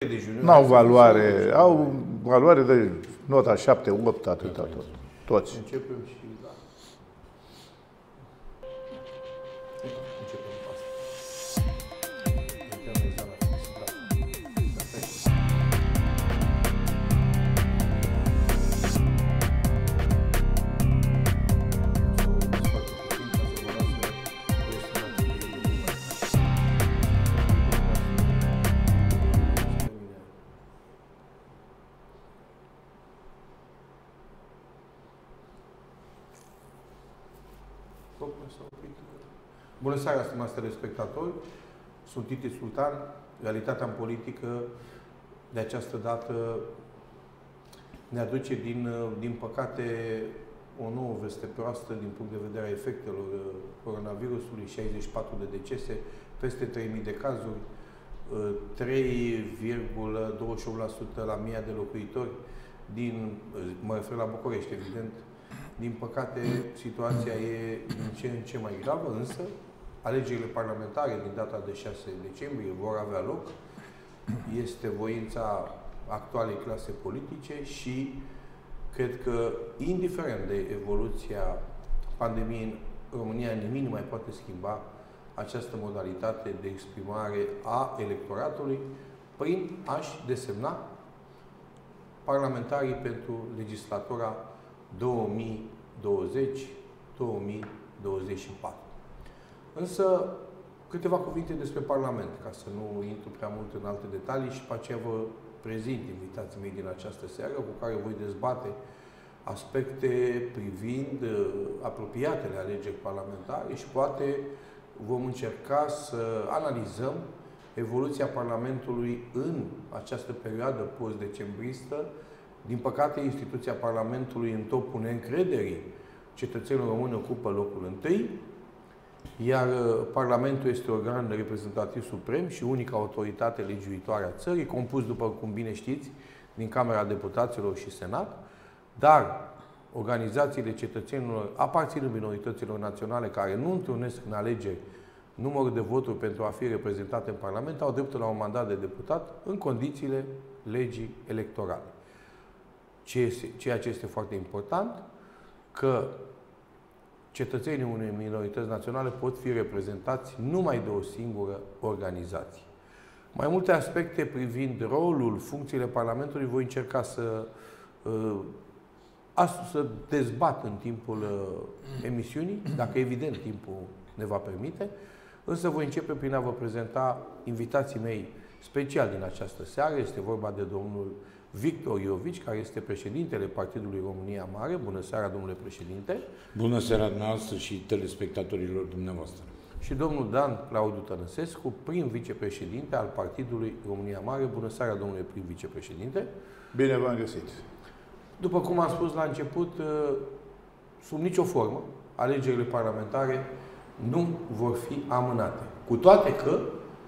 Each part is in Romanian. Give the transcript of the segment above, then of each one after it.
N-au valoare, au valoare de nota 7, 8, atâta tot. Toți. Începem și da. Începem cu asta. Bună seara, stimați telespectatori! Sunt Titi Sultan. Realitatea în politică de această dată ne aduce, din păcate, o nouă veste proastă din punct de vedere a efectelor coronavirusului. 64 de decese, peste 3.000 de cazuri, 3,28% la 1.000 de locuitori, mă refer la București, evident. Din păcate, situația e din ce în ce mai gravă, însă alegerile parlamentare din data de 6 decembrie vor avea loc. Este voința actualei clase politice și cred că, indiferent de evoluția pandemiei în România, nimic nu mai poate schimba această modalitate de exprimare a electoratului prin a-și desemna parlamentarii pentru legislatura 2020-2024. Însă, câteva cuvinte despre Parlament, ca să nu intru prea mult în alte detalii și după aceea vă prezint invitații mei din această seară, cu care voi dezbate aspecte privind apropiatele alegeri parlamentare și poate vom încerca să analizăm evoluția Parlamentului în această perioadă post-decembristă. Din păcate, instituția Parlamentului în topul neîncrederii cetățenilor români ocupă locul întâi, iar Parlamentul este organ reprezentativ suprem și unica autoritate legiuitoare a țării, compus, după cum bine știți, din Camera Deputaților și Senat, dar organizațiile cetățenilor aparținând minorităților naționale care nu întrunesc în alegeri numărul de voturi pentru a fi reprezentate în Parlament, au dreptul la un mandat de deputat în condițiile legii electorale. Ceea ce este foarte important, că cetățenii unei minorități naționale pot fi reprezentați numai de o singură organizație. Mai multe aspecte privind rolul, funcțiile Parlamentului voi încerca să dezbat în timpul emisiunii, dacă evident timpul ne va permite, însă voi începe prin a vă prezenta invitații mei special din această seară. Este vorba de domnul Victor Iovici, care este președintele Partidului România Mare. Bună seara, domnule președinte! Bună seara dumneavoastră și telespectatorilor dumneavoastră! Și domnul Dan Claudiu Tănăsescu, prim vicepreședinte al Partidului România Mare. Bună seara, domnule prim vicepreședinte! Bine v-am găsit! După cum am spus la început, sub nicio formă, alegerile parlamentare nu vor fi amânate. Cu toate că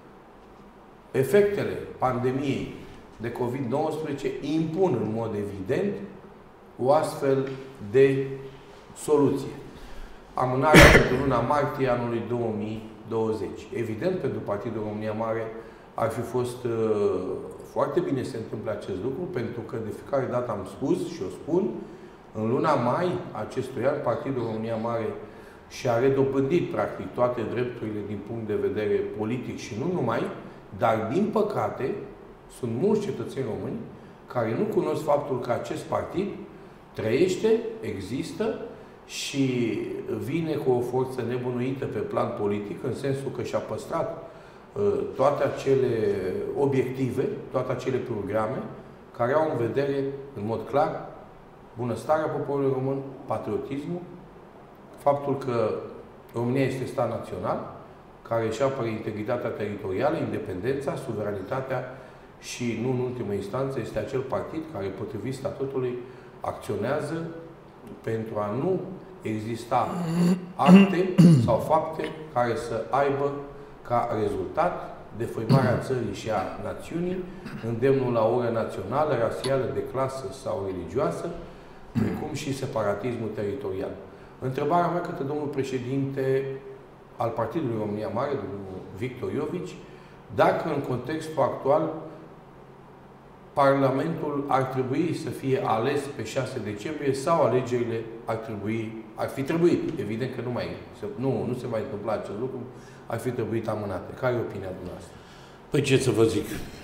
efectele pandemiei de COVID-19 impun în mod evident o astfel de soluție. Amânarea pentru luna martie anului 2020. Evident, pentru Partidul România Mare ar fi fost foarte bine să se întâmple acest lucru, pentru că de fiecare dată am spus și o spun, în luna mai acestui an, Partidul România Mare și-a redobândit, practic, toate drepturile din punct de vedere politic și nu numai, dar, din păcate, sunt mulți cetățeni români care nu cunosc faptul că acest partid trăiește, există și vine cu o forță nebunuită pe plan politic, în sensul că și-a păstrat toate acele obiective, toate acele programe care au în vedere, în mod clar, bunăstarea poporului român, patriotismul, faptul că România este stat național, care își apără integritatea teritorială, independența, suveranitatea și, nu în ultimă instanță, este acel partid care, potrivit statutului, acționează pentru a nu exista acte sau fapte care să aibă ca rezultat defăimarea țării și a națiunii, îndemnul la ură națională, rasială, de clasă sau religioasă, precum și separatismul teritorial. Întrebarea mea către domnul președinte al Partidului România Mare, domnul Victor Iovici, dacă în contextul actual Parlamentul ar trebui să fie ales pe 6 decembrie sau alegerile ar fi trebuit, evident că nu se va întâmpla acest lucru, ar fi trebuit amânate. Care e opinia dumneavoastră? Păi ce să vă zic?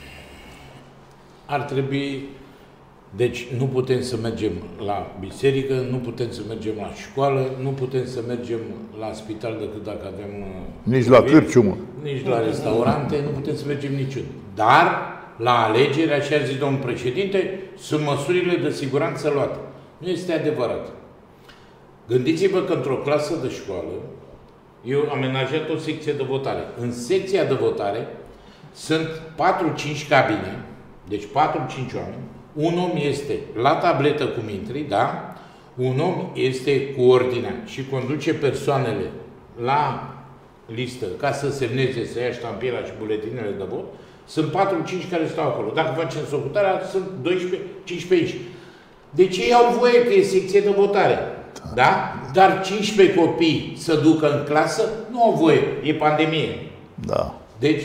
Ar trebui, deci nu putem să mergem la biserică, nu putem să mergem la școală, nu putem să mergem la spital decât dacă avem... Nici la cârciumă. Nici la restaurante, nu putem să mergem niciun. Dar la alegeri, așa a zis domnul președinte, sunt măsurile de siguranță luate. Nu este adevărat. Gândiți-vă că într-o clasă de școală, eu am amenajat o secție de votare. În secția de votare sunt 4-5 cabine, deci 4-5 oameni. Un om este la tabletă cum intri, da? Un om este cu ordinea și conduce persoanele la listă ca să semneze, să ia ștampila și buletinele de vot. Sunt 4-5 care stau acolo. Dacă facem socotarea, sunt 12-15 aici. Deci ei au voie că e secție de votare. Da? Dar 15 copii să ducă în clasă, nu au voie. E pandemie. Da. Deci,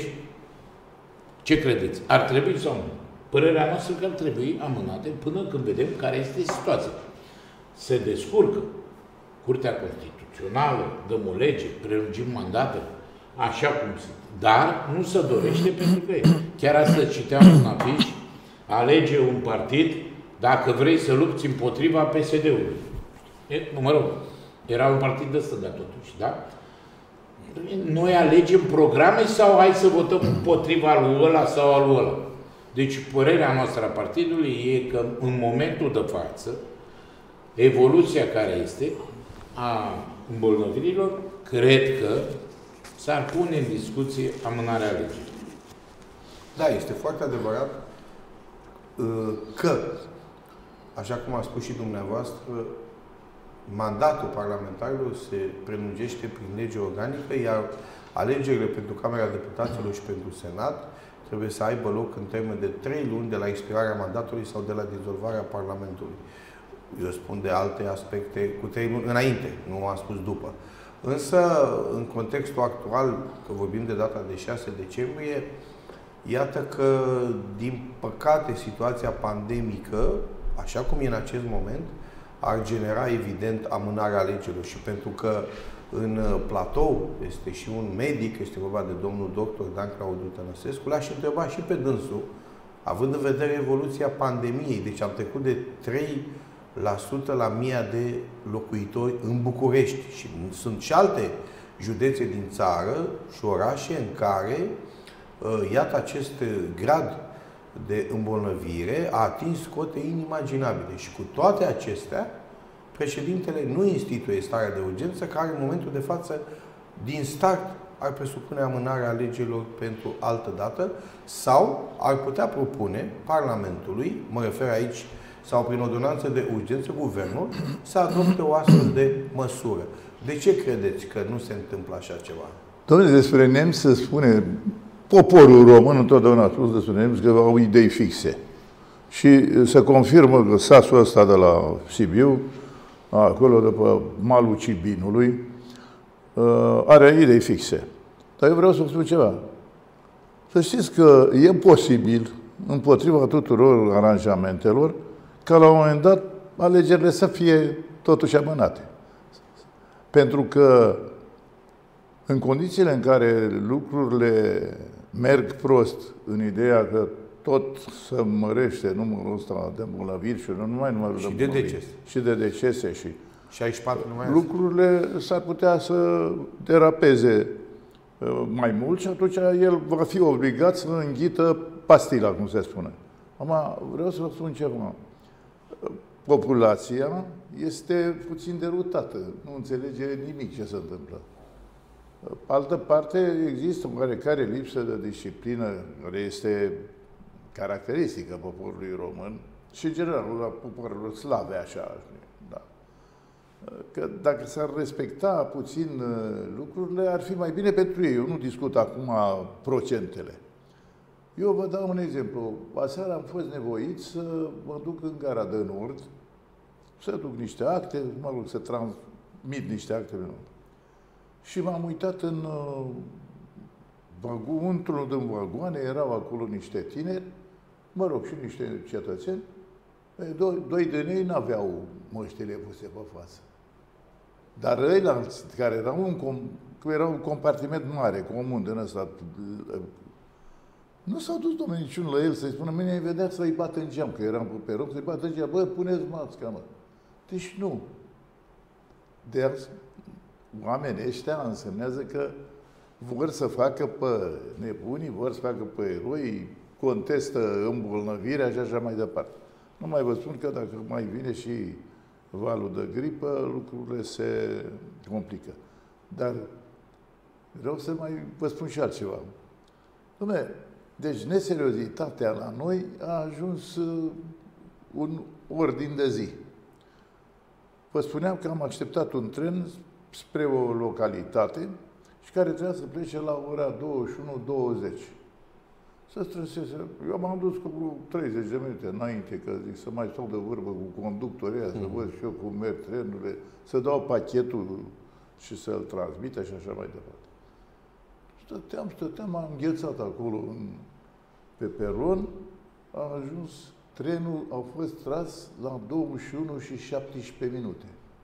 ce credeți? Ar trebui sau nu? Părerea noastră că ar trebui amânate până când vedem care este situația. Se descurcă Curtea Constituțională, dăm o lege, prelungim mandatele, așa cum sunt. Dar nu se dorește pentru că e. Chiar astăzi citeam un afiș, alege un partid dacă vrei să lupți împotriva PSD-ului. Mă rog, era un partid de stânga totuși, da? Noi alegem programe sau hai să votăm împotriva lui ăla sau al lui ăla? Deci părerea noastră a partidului e că în momentul de față, evoluția care este a îmbolnăvirilor, cred că s-ar pune în discuție amânarea alegerii. Da, este foarte adevărat că, așa cum a spus și dumneavoastră, mandatul parlamentarilor se prelungește prin lege organică, iar alegerile pentru Camera Deputaților și pentru Senat trebuie să aibă loc în termen de 3 luni de la expirarea mandatului sau de la dizolvarea Parlamentului. Eu spun de alte aspecte cu 3 luni înainte, nu am spus după. Însă, în contextul actual, că vorbim de data de 6 decembrie, iată că, din păcate, situația pandemică, așa cum e în acest moment, ar genera, evident, amânarea alegerilor. Și pentru că în platou este și un medic, este vorba de domnul doctor Dan Claudiu Tănăsescu, l-aș întreba și pe dânsul, având în vedere evoluția pandemiei, deci am trecut de 3% la 1000 de locuitori în București și sunt și alte județe din țară și orașe în care, iată, acest grad de îmbolnăvire a atins cote inimaginabile. Și cu toate acestea, președintele nu instituie starea de urgență, care în momentul de față, din start, ar presupune amânarea alegerilor pentru altă dată sau ar putea propune Parlamentului, mă refer aici, sau prin ordonanță de urgență, guvernul, să adopte o astfel de măsură. De ce credeți că nu se întâmplă așa ceva? Dom'le, despre nemți se spune, poporul român întotdeauna a spus despre nemți că au idei fixe. Și se confirmă că sasul ăsta de la Sibiu, acolo după malul Cibinului, are idei fixe. Dar eu vreau să vă spun ceva. Să știți că e posibil, împotriva tuturor aranjamentelor, ca la un moment dat alegerile să fie totuși amânate. Pentru că în condițiile în care lucrurile merg prost, în ideea că tot se mărește numărul ăsta de îmbolnăviri și nu numai numărul și de decese. Și de decese și 64 numai lucrurile s-ar putea să derapeze mai mult și atunci el va fi obligat să înghită pastila, cum se spune. Acum, vreau să vă spun ceva. Populația este puțin derutată. Nu înțelege nimic ce se întâmplă. Pe altă parte, există o oarecare lipsă de disciplină care este caracteristică poporului român și, în general, la poporilor slave, așa. Da. Că dacă s-ar respecta puțin lucrurile, ar fi mai bine pentru ei. Eu nu discut acum procentele. Eu vă dau un exemplu. Aseară am fost nevoit să mă duc în Gara de Nord, să duc niște acte, mă rog, să transmit niște acte. Și m-am uitat în într-unul din vagoane, erau acolo niște tineri mă rog, și niște cetățeni, doi din ei n-aveau măștile puse pe față. Dar ăia care erau un compartiment mare, comun din ăsta, nu s-au dus, domnule, niciun la el să-i spună, mine îi vedea să-i bată în geam, că eram pe peron, să-i bată în geam, bă, puneți masca, mă. Deci nu. De oamenii ăștia însemnează că vor să facă pe nebunii, vor să facă pe eroi, contestă îmbolnăvirea și așa mai departe. Nu mai vă spun că dacă mai vine și valul de gripă, lucrurile se complică. Dar vreau să mai vă spun și altceva. Dom'le, deci neseriozitatea la noi a ajuns un ordin de zi. Vă spuneam că am așteptat un tren spre o localitate și care trebuia să plece la ora 21:20. Să străsese. Eu m-am dus cu 30 de minute înainte, că zic să mai stau de vorbă cu conductorii, să văd și eu cum merg trenurile, să dau pachetul și să-l transmită și așa mai departe. Stăteam, am înghețat acolo pe peron, a ajuns, trenul a fost tras la 21:17.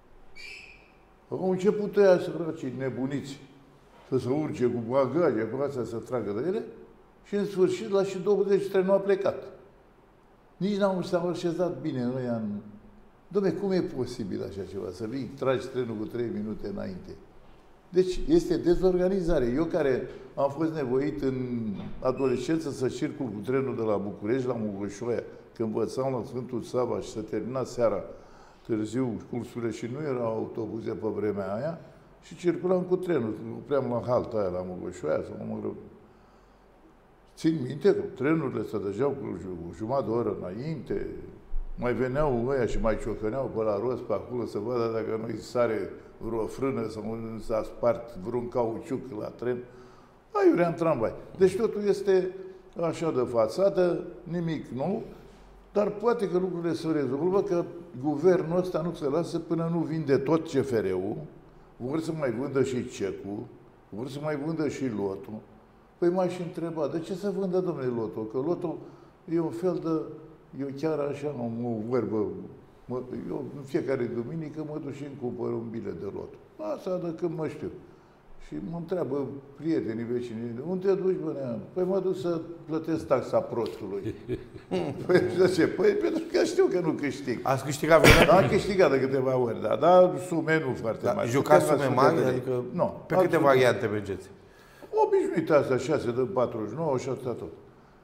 Au început ăia săracii nebuniți să se urce cu bagaje, cu astea să tragă de ele și în sfârșit la și 20 trenul a plecat. Nici s-au așezat bine ăia în... Dom'le, cum e posibil așa ceva? Să vii, tragi trenul cu 3 minute înainte. Deci este dezorganizare. Eu care am fost nevoit în adolescență să circul cu trenul de la București la Mugoșoaia, când învățam la Sfântul Sava și să termina seara târziu cursurile și nu erau autobuze pe vremea aia, și circulam cu trenul. Opream la halta aia la Mugoșoaia, sau mă rog. Țin minte că trenurile se dăjeau cu jumătate de oră înainte, mai veneau ăia și mai ciocăneau pe la rost pe acolo să vadă dacă nu-i sare vreo frână sau nu s-a spart vreun cauciuc la tren. Aiurea în tramvai. Deci totul este așa de fațadă, nimic nou, dar poate că lucrurile se rezolvă, că guvernul ăsta nu se lasă până nu vinde tot CFR-ul, vor să mai vândă și cecul, vor să mai vândă și lotul. Păi m-aș întreba, de ce să vândă, domnule, lotul? Că lotul e un fel de... Eu chiar așa am o vorbă. Eu în fiecare duminică mă duc și îmi cumpăr un bilet de lot. Asta de când mă știu. Și mă întreabă prietenii, vecinii, unde te duci, bă, Neam? Păi mă duc să plătesc taxa prostului. Păi de ce? Păi pentru că știu că nu câștig. Ați câștigat vreodată? Am câștigat de câteva ori, da. Dar sume nu foarte mari. Jucați sume mari? Adică nu. Pe câte variante mergeți? Obișnuite asta, 6 de 49 și atâta tot.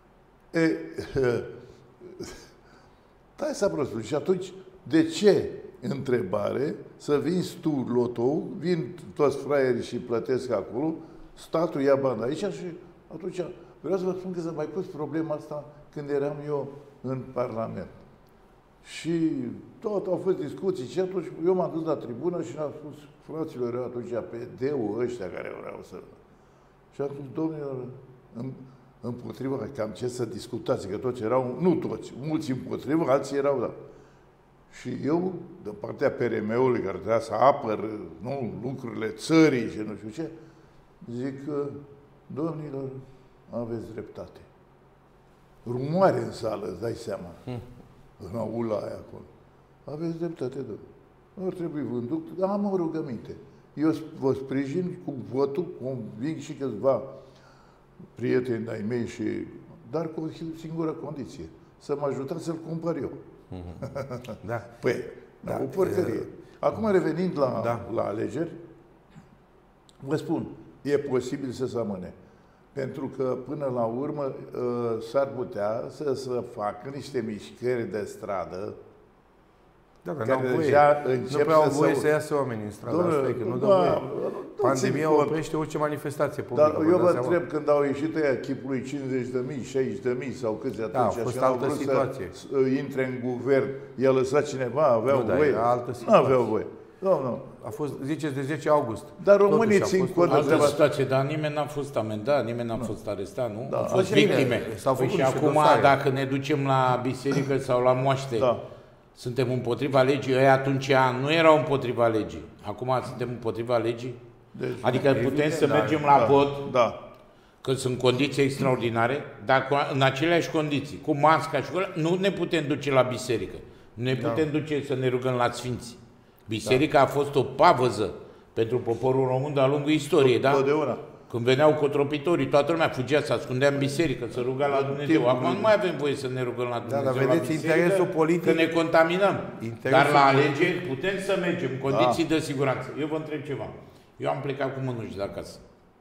Stai să prostul. Și atunci, de ce, întrebare, să vinzi tu lotou, vin toți fraierii și plătesc acolo, statul ia bani aici și atunci vreau să vă spun că s-a mai pus problema asta când eram eu în Parlament. Și tot au fost discuții și atunci eu m-am dus la tribună și am spus fraților atunci pe deu ăștia care vreau să... Și atunci, domnilor, împotriva, cam ce să discutați, că toți erau, nu toți, mulți împotriva, alții erau, da. Și eu, de partea PRM-ului, care trebuia să apăr, nu, lucrurile țării și nu știu ce, zic că, domnilor, aveți dreptate. Rumoare în sală, îți dai seama, în aula aia acolo. Aveți dreptate, domnule. Ar trebui vândut, dar am o rugăminte. Eu vă sprijin cu votul, conving și câțiva prieteni ai mei, dar cu o singură condiție. Să mă ajutați să-l cumpăr eu. Da. Păi, da, o porcărie. Acum, revenind la alegeri, vă spun, e posibil să se amâne. Pentru că, până la urmă, s-ar putea să facă niște mișcări de stradă, da, dar care nu prea au voie să iasă oamenii în stradă. Asta e că nu dă voie. Pandemia oprește orice manifestație publică. Dar eu vă întreb, când au ieșit ăia chipului 50.000, 60.000 sau câți atunci, a fost altă situație. Să intre în guvern, i-a lăsat cineva, aveau voie? Altă situație. Nu aveau voie. Nu. A fost, ziceți, de 10 august. Dar românii țin cont de altă situație, dar nimeni n-a fost amendat, nimeni n-a fost arestat, nu? Da. Au fost victime. Păi și acum, dacă ne ducem la biserică sau la moaște, suntem împotriva legii? Ei atunci nu erau împotriva legii. Acum suntem împotriva legii? Deci, adică putem să mergem la vot că sunt condiții extraordinare, dar în aceleași condiții, cu masca și cu nu ne putem duce la biserică. Nu ne putem duce să ne rugăm la Sfinți. Biserica a fost o pavăză pentru poporul român de-a lungul istoriei, da? Când veneau cotropitorii, toată lumea fugea, se ascundea în biserică, să ruga la Dumnezeu. Acum nu mai avem voie să ne rugăm la Dumnezeu. Da, dar vedeți, interesul politic... Că ne contaminăm. Dar la alegeri putem să mergem în condiții de siguranță. Eu vă întreb ceva. Eu am plecat cu mânuși de acasă.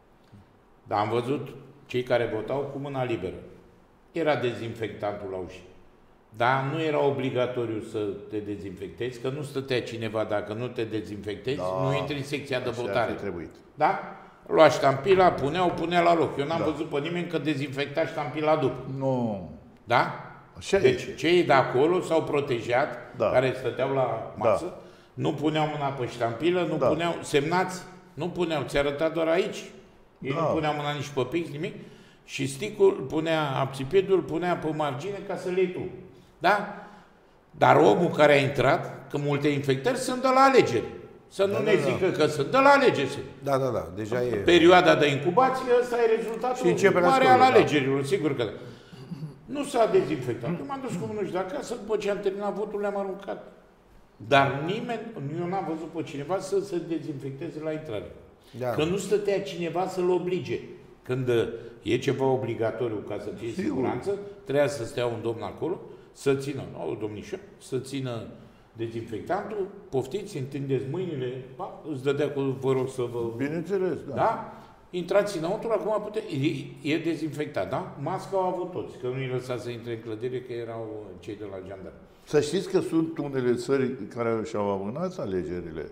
Dar am văzut cei care votau cu mâna liberă. Era dezinfectantul la ușă. Dar nu era obligatoriu să te dezinfectezi, că nu stătea cineva, dacă nu te dezinfectezi, nu intri în secția de votare. Da? Lua ștampila, punea la loc. Eu n-am văzut pe nimeni că dezinfecta ștampila după. Nu. Da? Deci cei de acolo s-au protejat, care stăteau la masă, nu puneau mâna pe ștampilă, nu puneau, semnați, nu puneau, ți arăta doar aici. Ei nu puneau mâna nici pe pix, nimic. Și sticul punea, abțipidul punea pe margine ca să le iei tu. Da? Dar omul care a intrat, că multe infectări sunt de la alegeri. Să nu ne zică că sunt de la alegeri. Da. Deja e... Perioada de incubație, ăsta e rezultatul mare al alegerilor, sigur că da. Nu s-a dezinfectat. Eu m-am dus cu mânuși de acasă, după ce am terminat votul, le-am aruncat. Dar nimeni, eu n-am văzut pe cineva să se dezinfecteze la intrare. Că nu stătea cineva să-l oblige. Când e ceva obligatoriu ca să fie siguranță, trebuia să stea un domn acolo, să țină, o domnișor, să țină dezinfectantul, poftiți, întindeți mâinile, îți dădea cu, vă rog să vă... Bineînțeles, da? Intrați înăuntru, acum e dezinfectat, da? Masca au avut toți, că nu îi lăsa să intre în clădire, că erau cei de la jandarmi. Să știți că sunt unele țări care și-au amânat alegerile.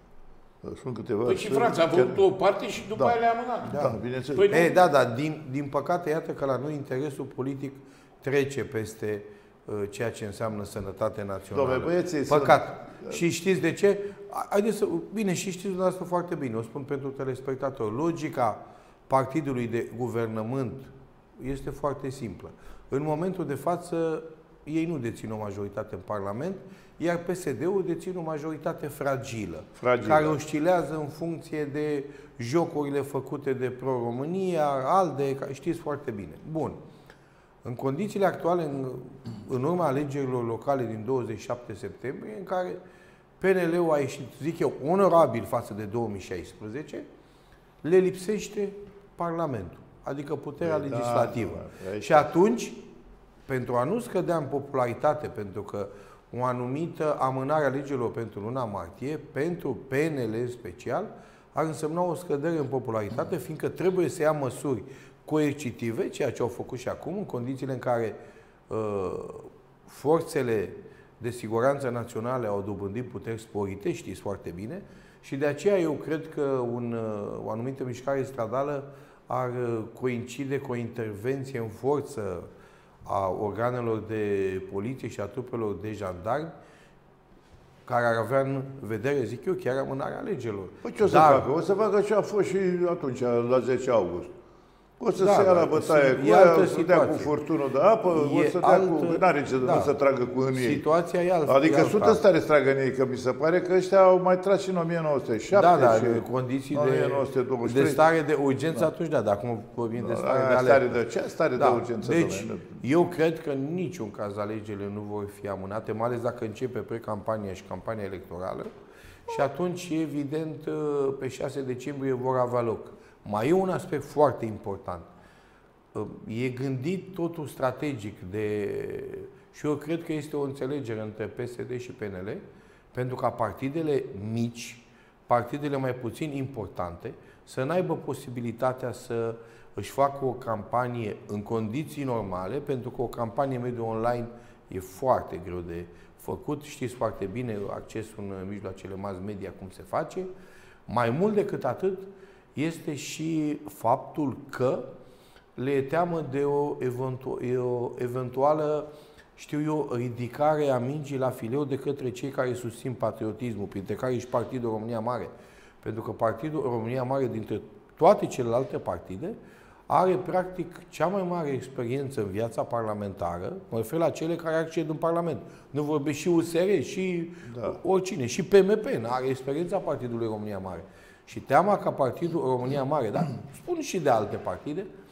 Sunt câteva păi și Franța a avut o parte și după aia le-a amânat. Da, bineînțeles. Păi din păcate, iată că la noi interesul politic trece peste ceea ce înseamnă sănătate națională. Păcat. Și știți de ce? Haideți să... Bine, și știți dumneavoastră foarte bine, o spun pentru telespectatori. Logica partidului de guvernământ este foarte simplă. În momentul de față, ei nu dețin o majoritate în Parlament, iar PSD-ul deține o majoritate fragilă, care oscilează în funcție de jocurile făcute de Pro-România, ALDE, știți foarte bine. Bun. În condițiile actuale, în urma alegerilor locale din 27 septembrie, în care PNL-ul a ieșit, zic eu, onorabil față de 2016, le lipsește Parlamentul, adică puterea legislativă. Și atunci, pentru a nu scădea în popularitate, pentru că o anumită amânare a alegerilor pentru luna martie, pentru PNL în special, ar însemna o scădere în popularitate, fiindcă trebuie să ia măsuri coercitive, ceea ce au făcut și acum, în condițiile în care forțele de siguranță naționale au dobândit puteri sporite, știți foarte bine, și de aceea eu cred că o anumită mișcare stradală ar coincide cu o intervenție în forță a organelor de poliție și a trupelor de jandarmi, care ar avea în vedere, zic eu, chiar amânarea alegerilor. Păi ce o să facă? O să facă ce a fost și atunci, la 10 august. O să se ia la bătaie cu aia, o să dea cu furtunul de apă, o să dea cu... N-are ce să tragă cu în ei. Situația e altă. Adică sunt în stare să tragă în ei, că mi se pare că ăștia au mai tras și în 1907 și în condiții 1923. de stare de urgență atunci, dar acum vorbim de stare de alertă. Ce stare de urgență? Deci, eu cred că în niciun caz alegerile nu vor fi amânate, mai ales dacă începe pre-campania și campania electorală, și atunci, evident, pe 6 decembrie vor avea loc. Mai e un aspect foarte important. E gândit totul strategic și eu cred că este o înțelegere între PSD și PNL, pentru ca partidele mici, partidele mai puțin importante, să n-aibă posibilitatea să își facă o campanie în condiții normale, pentru că o campanie mediu online e foarte greu de făcut. Știți foarte bine accesul în mijloacele mass media cum se face. Mai mult decât atât, este și faptul că le e teamă de o eventuală, știu eu, ridicare a mingii la fileu de către cei care susțin patriotismul, printre care și Partidul România Mare. Pentru că Partidul România Mare, dintre toate celelalte partide, are practic cea mai mare experiență în viața parlamentară, mă refer la cele care acced în Parlament. Nu vorbesc și USR, și oricine, și PMP, are experiența Partidului România Mare. Și teama ca Partidul România Mare, dar spun și de alte partide,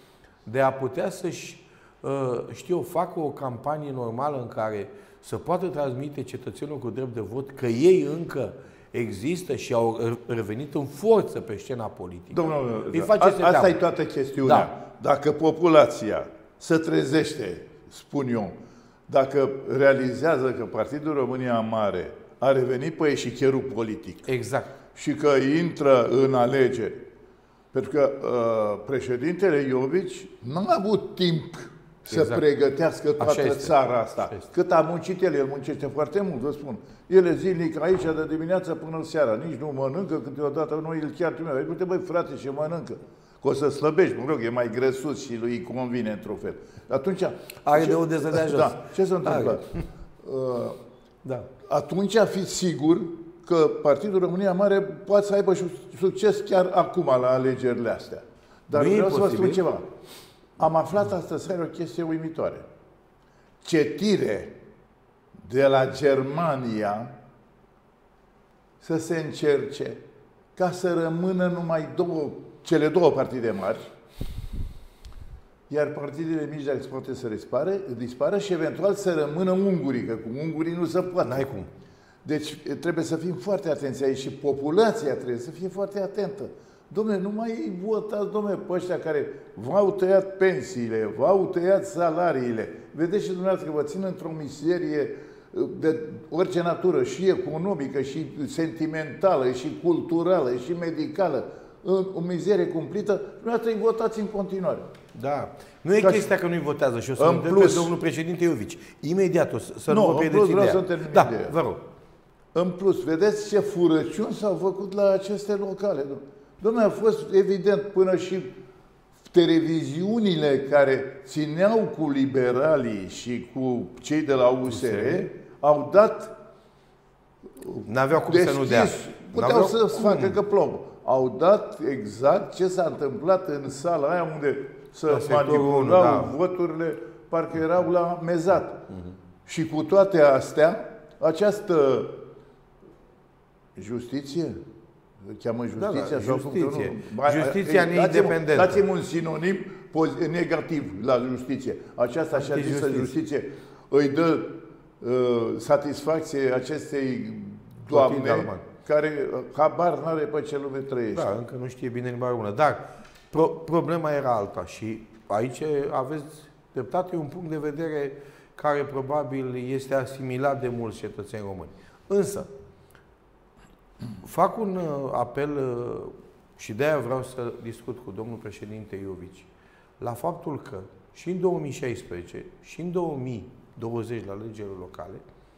de a putea să-și, facă o campanie normală în care să poată transmite cetățenilor cu drept de vot că ei încă există și au revenit în forță pe scena politică. Domnule, asta e toată chestiunea. Da. Dacă populația se trezește, spun eu, dacă realizează că Partidul România Mare a revenit pe eșichierul politic. Exact. Și că intră în alegeri. Pentru că președintele Iovici nu a avut timp să pregătească toată țara asta. Cât a muncit el muncește foarte mult, vă spun. El e zilnic aici de dimineața până seara. Nici nu mănâncă, câteodată noi îl chiar trimite. Uite, băi, frate, ce mănâncă. Că o să slăbești, mă rog, e mai grăsus și lui convine într-un fel. Atunci... Are de unde să dea jos. Da. Ce s-a întâmplat? Atunci fiți sigur că Partidul România Mare poate să aibă succes chiar acum la alegerile astea. Dar vreau să vă spun ceva. Am aflat astăzi seară o chestie uimitoare. Cetire de la Germania să se încerce ca să rămână numai cele două partide mari, iar partidele mici, dacă se poate să dispară și eventual să rămână ungurii, că cu ungurii nu se poate. N-ai cum. Deci trebuie să fim foarte atenți aici și populația trebuie să fie foarte atentă. Dom'le, nu mai votați, dom'le, pe ăștia care v-au tăiat pensiile, v-au tăiat salariile. Vedeți și dumneavoastră că vă țin într-o miserie de orice natură, și economică, și sentimentală, și culturală, și medicală, o mizerie cumplită, dumneavoastră îi votați în continuare. Da. Nu e chestia că nu-i votează și o să întreb pe domnul președinte Iovici. Imediat o să nu vă pierdeți ideea. Vreau să termin ideea. Vă rog. În plus, vedeți ce furăciuni s-au făcut la aceste locale. Dom'le, a fost evident până și televiziunile care țineau cu liberalii și cu cei de la USR au dat... N-aveau cum să nu dea. Puteau să facă că plouă. Au dat exact ce s-a întâmplat în sala aia unde să manipulau voturile, parcă erau la mezat. Și cu toate astea, această justiție, cheamă justiția? Justiție. Justiția neindependentă. Dați-mi un sinonim negativ la justiție. Aceasta așa zisă justiție îi dă satisfacție acestei doamne care habar n-are pe ce lume trăiește. Da, încă nu știe bine limba română. Dar problema era alta și aici aveți dreptate, un punct de vedere care probabil este asimilat de mulți cetățeni români. Însă, fac un apel și de-aia vreau să discut cu domnul președinte Iovici la faptul că și în 2016 și în 2020 la alegerile locale,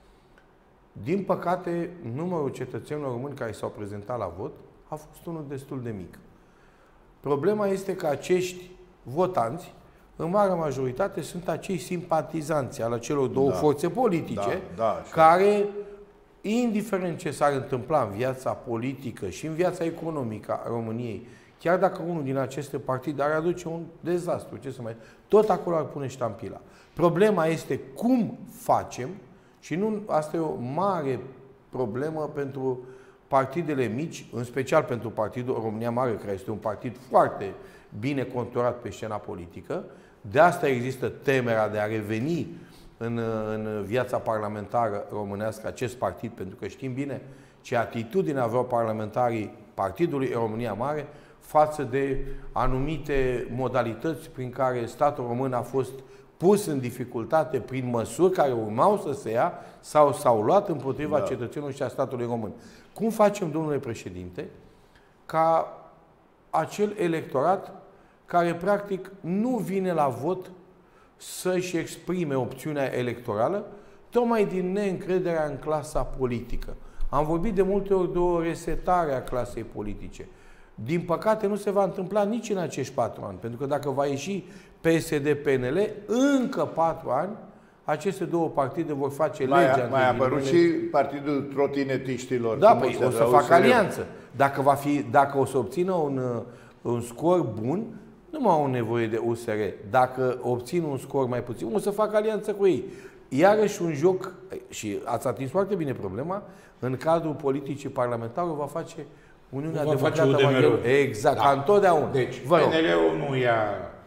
din păcate, numărul cetățenilor români care s-au prezentat la vot a fost unul destul de mic. Problema este că acești votanți, în marea majoritate, sunt acei simpatizanți ale celor două forțe politice care, indiferent ce s-ar întâmpla în viața politică și în viața economică a României, chiar dacă unul din aceste partide ar aduce un dezastru, tot acolo ar pune ștampila. Problema este cum facem, și nu, asta e o mare problemă pentru partidele mici, în special pentru Partidul România Mare, care este un partid foarte bine conturat pe scena politică. De asta există temerea de a reveni în viața parlamentară românească acest partid, pentru că știm bine ce atitudine aveau parlamentarii Partidului România Mare față de anumite modalități prin care statul român a fost pus în dificultate prin măsuri care urmau să se ia sau s-au luat împotriva cetățenilor și a statului român. Cum facem, domnule președinte, ca acel electorat care practic nu vine la vot să-și exprime opțiunea electorală, tocmai din neîncrederea în clasa politică? Am vorbit de multe ori de o resetare a clasei politice. Din păcate nu se va întâmpla nici în acești 4 ani, pentru că dacă va ieși PSD-PNL, încă 4 ani, aceste două partide vor face legea. Mai a apărut și Partidul Trotinetiștilor. Da, păi o să facă alianță. Dacă o să obțină un scor bun, nu mai au nevoie de USR. Dacă obțin un scor mai puțin, o să facă alianță cu ei. Iarăși un joc, și ați atins foarte bine problema, în cadrul politicii parlamentare va face Uniunea Democrată Maghiară. Exact, ca întotdeauna. Deci, PNL-ul nu ia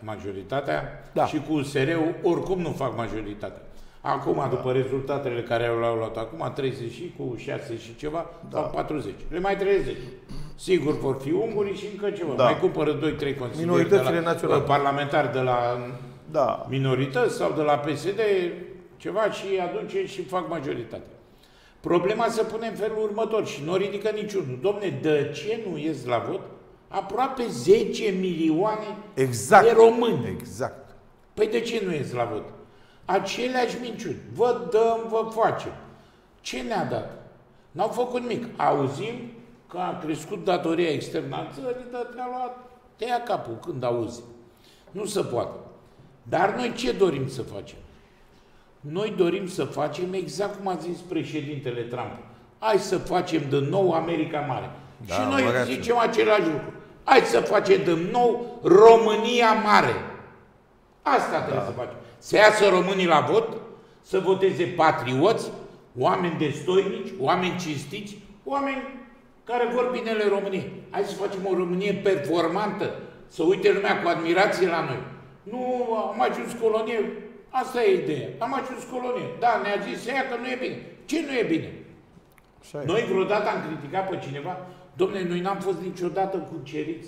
majoritatea și cu USR-ul oricum nu fac majoritatea. Acum, după rezultatele care le-au luat acum, 30 și cu 6 și ceva, fac 40. Le mai 30. Sigur vor fi ungurii și încă ceva. Mai cumpără 2-3 consilieri parlamentari de la minorități sau de la PSD, ceva și adunce și fac majoritate. Problema se pune în felul următor și nu ridică niciunul. Dom'le, de ce nu ies la vot aproape 10 milioane de români? Exact. Păi de ce nu ies la vot? Aceleași minciuni. Vă dăm, vă facem. Ce ne-a dat? N-au făcut nimic. Auzim că a crescut datoria externă a țării, dar te ia capul când auzi. Nu se poate. Dar noi ce dorim să facem? Noi dorim să facem exact cum a zis președintele Trump. Hai să facem de nou America Mare. Și noi zicem același lucru. Hai să facem de nou România Mare. Asta trebuie să facem. Să iasă românii la vot, să voteze patrioți, oameni destoinici, oameni cinstiți, oameni care vor binele României. Hai să facem o Românie performantă, să uite lumea cu admirație la noi. Nu am ajuns colonie, asta e ideea. Am ajuns colonie. Da, ne-a zis ea că nu e bine. Ce nu e bine? Noi vreodată am criticat pe cineva? Dom'le, noi n-am fost niciodată cuceriți.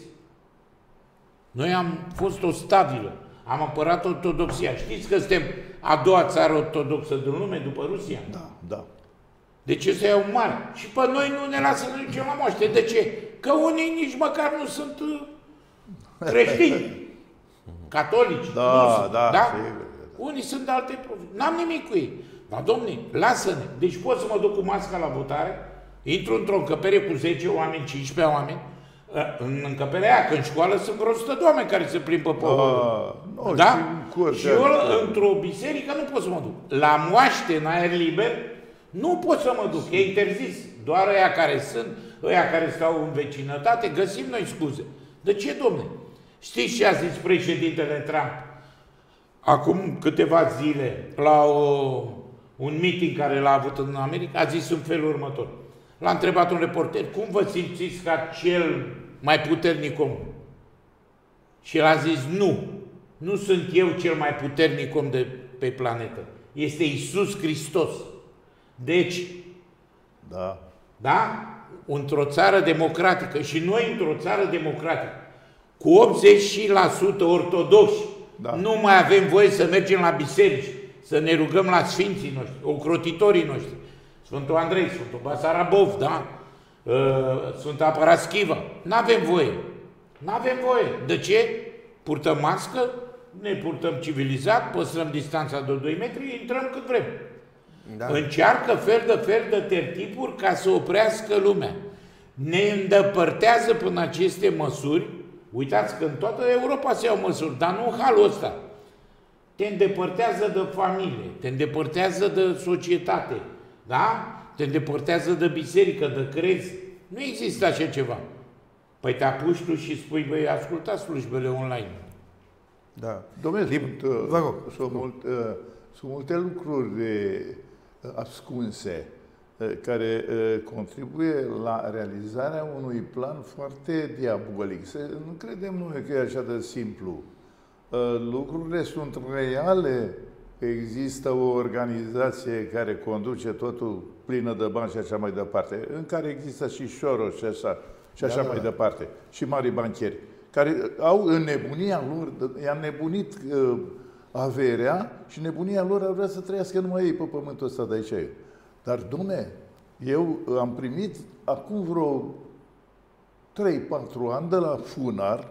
Noi am fost o stabilă. Am apărat ortodoxia. Știți că suntem a doua țară ortodoxă din lume după Rusia? Da. Deci ăsta e un mare. Și pe noi nu ne lasă să ne ducem la moaște. De ce? Că unii nici măcar nu sunt creștini. Catolici. Da? Unii sunt de alte profesii. N-am nimic cu ei. Dar, domne, lasă-ne. Deci pot să mă duc cu masca la votare, intru într-o încăpere cu 10 oameni, 15 oameni, în încăperea aia, că în școală sunt vreo 100 de oameni care se plimbă pe da? Și eu într-o biserică nu pot să mă duc. La moaște, în aer liber, nu pot să mă duc. E interzis. Doar ăia care sunt, ăia care stau în vecinătate, găsim noi scuze. De ce, domne? Știți ce a zis președintele Trump? Acum câteva zile, la un meeting care l-a avut în America, a zis în felul următor. L-a întrebat un reporter, cum vă simțiți ca cel mai puternic om? Și el a zis, nu sunt eu cel mai puternic om de pe planetă. Este Iisus Hristos. Deci, da? Într-o țară democratică și noi într-o țară democratică, cu 80% ortodoxi, nu mai avem voie să mergem la biserici, să ne rugăm la sfinții noștri, ocrotitorii noștri. Sfântul Andrei, Sfântul Basarabov, da? Sfânta Paraschiva. N-avem voie. N-avem voie. De ce? Purtăm mască, ne purtăm civilizat, păstrăm distanța de 2 metri, intrăm cât vrem. Da. Încearcă fel de tertipuri ca să oprească lumea. Ne îndepărtează până aceste măsuri. Uitați că în toată Europa se iau măsuri, dar nu în halul ăsta. Te îndepărtează de familie, te îndepărtează de societate, da? Te îndepărtează de biserică, de crezi. Nu există așa ceva. Păi te apuci tu și spui, băi, ascultați slujbele online. Da. Dom'le, sunt multe lucruri ascunse care contribuie la realizarea unui plan foarte diabolic. Nu credem noi că e așa de simplu. Lucrurile sunt reale. Există o organizație care conduce totul plină de bani și așa mai departe, în care există și Soros și așa mai departe, și mari bancheri, care au în nebunia lor, i-a nebunit averea și nebunia lor ar vrea să trăiască numai ei pe pământul ăsta de aici. Dar, dom'le, eu am primit acum vreo 3-4 ani de la Funar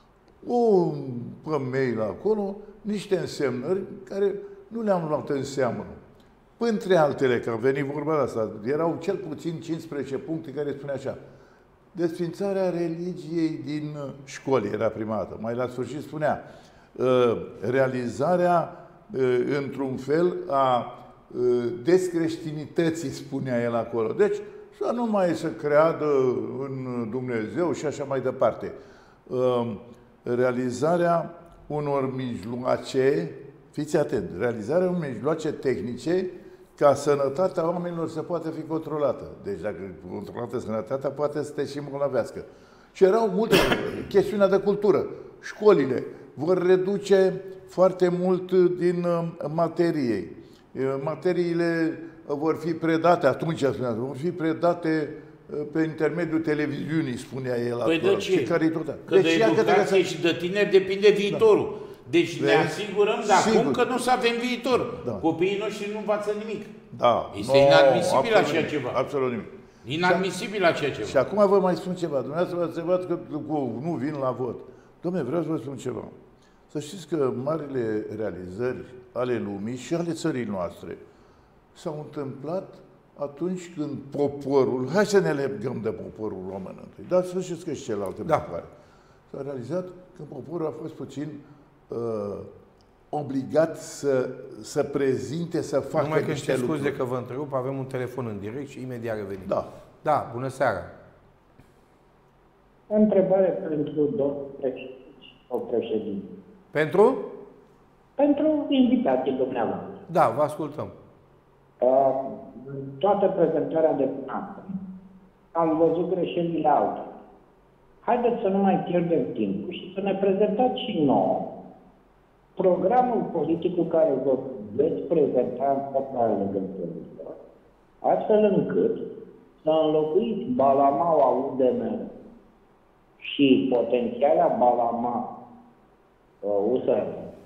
pe mail acolo niște însemnări care nu le-am luat în seamă. Între altele, că a venit vorba de asta, erau cel puțin 15 puncte care spunea așa. Desfințarea religiei din școli era prima dată. Mai la sfârșit spunea realizarea, într-un fel, a descreștinității, spunea el acolo. Deci, să nu mai să creadă în Dumnezeu și așa mai departe. Realizarea unor mijloace, fiți atent, realizarea unor mijloace tehnice ca sănătatea oamenilor să poată fi controlată. Deci dacă controlată sănătatea, poate să te și îmbolnăvească. Și erau multe chestiunea de cultură, școlile, vor reduce foarte mult din materiei. Materiile vor fi predate, atunci vor fi predate pe intermediul televiziunii, spunea el. Păi de ce? Că de educație și de tineri depinde viitorul. Deci ne asigurăm de acum că nu o să avem viitor. Copiii noștri nu învață nimic. Este inadmisibil așa ceva. Absolut nimic. Inadmisibil așa ceva. Și acum vă mai spun ceva. Dumneavoastră v-ați întrebat că nu vin la vot. Dom'le, vreau să vă spun ceva. Să știți că marile realizări ale lumii și ale țării noastre s-au întâmplat atunci când poporul, hai să ne legăm de poporul român întâi, dar să știți că și celelalte popoare, s-a realizat că poporul a fost puțin obligat să prezinte, să facă numai că niște lucruri. scuze că vă întrerup, avem un telefon în direct și imediat revenim. Da, bună seara. O întrebare pentru domnul președinte. Pentru? Pentru invitații dumneavoastră. Da, vă ascultăm. Toată prezentarea de până acum am văzut greșelile altora. Haideți să nu mai pierdem timpul și să ne prezentați și nouă programul politic cu care vă veți prezenta în fața legăturilor, astfel încât să înlocuiți balamaua UDMR și potențiala balama USR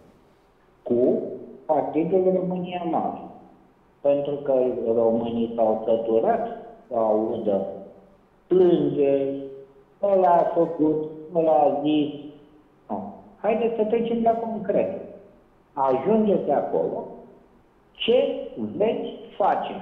cu Partidul România Mare. Pentru că românii s-au săturat să audă plângeri, ăla a făcut, ăla a zis. Nu. Haideți să trecem la concret. Ajungeți acolo, ce veți face?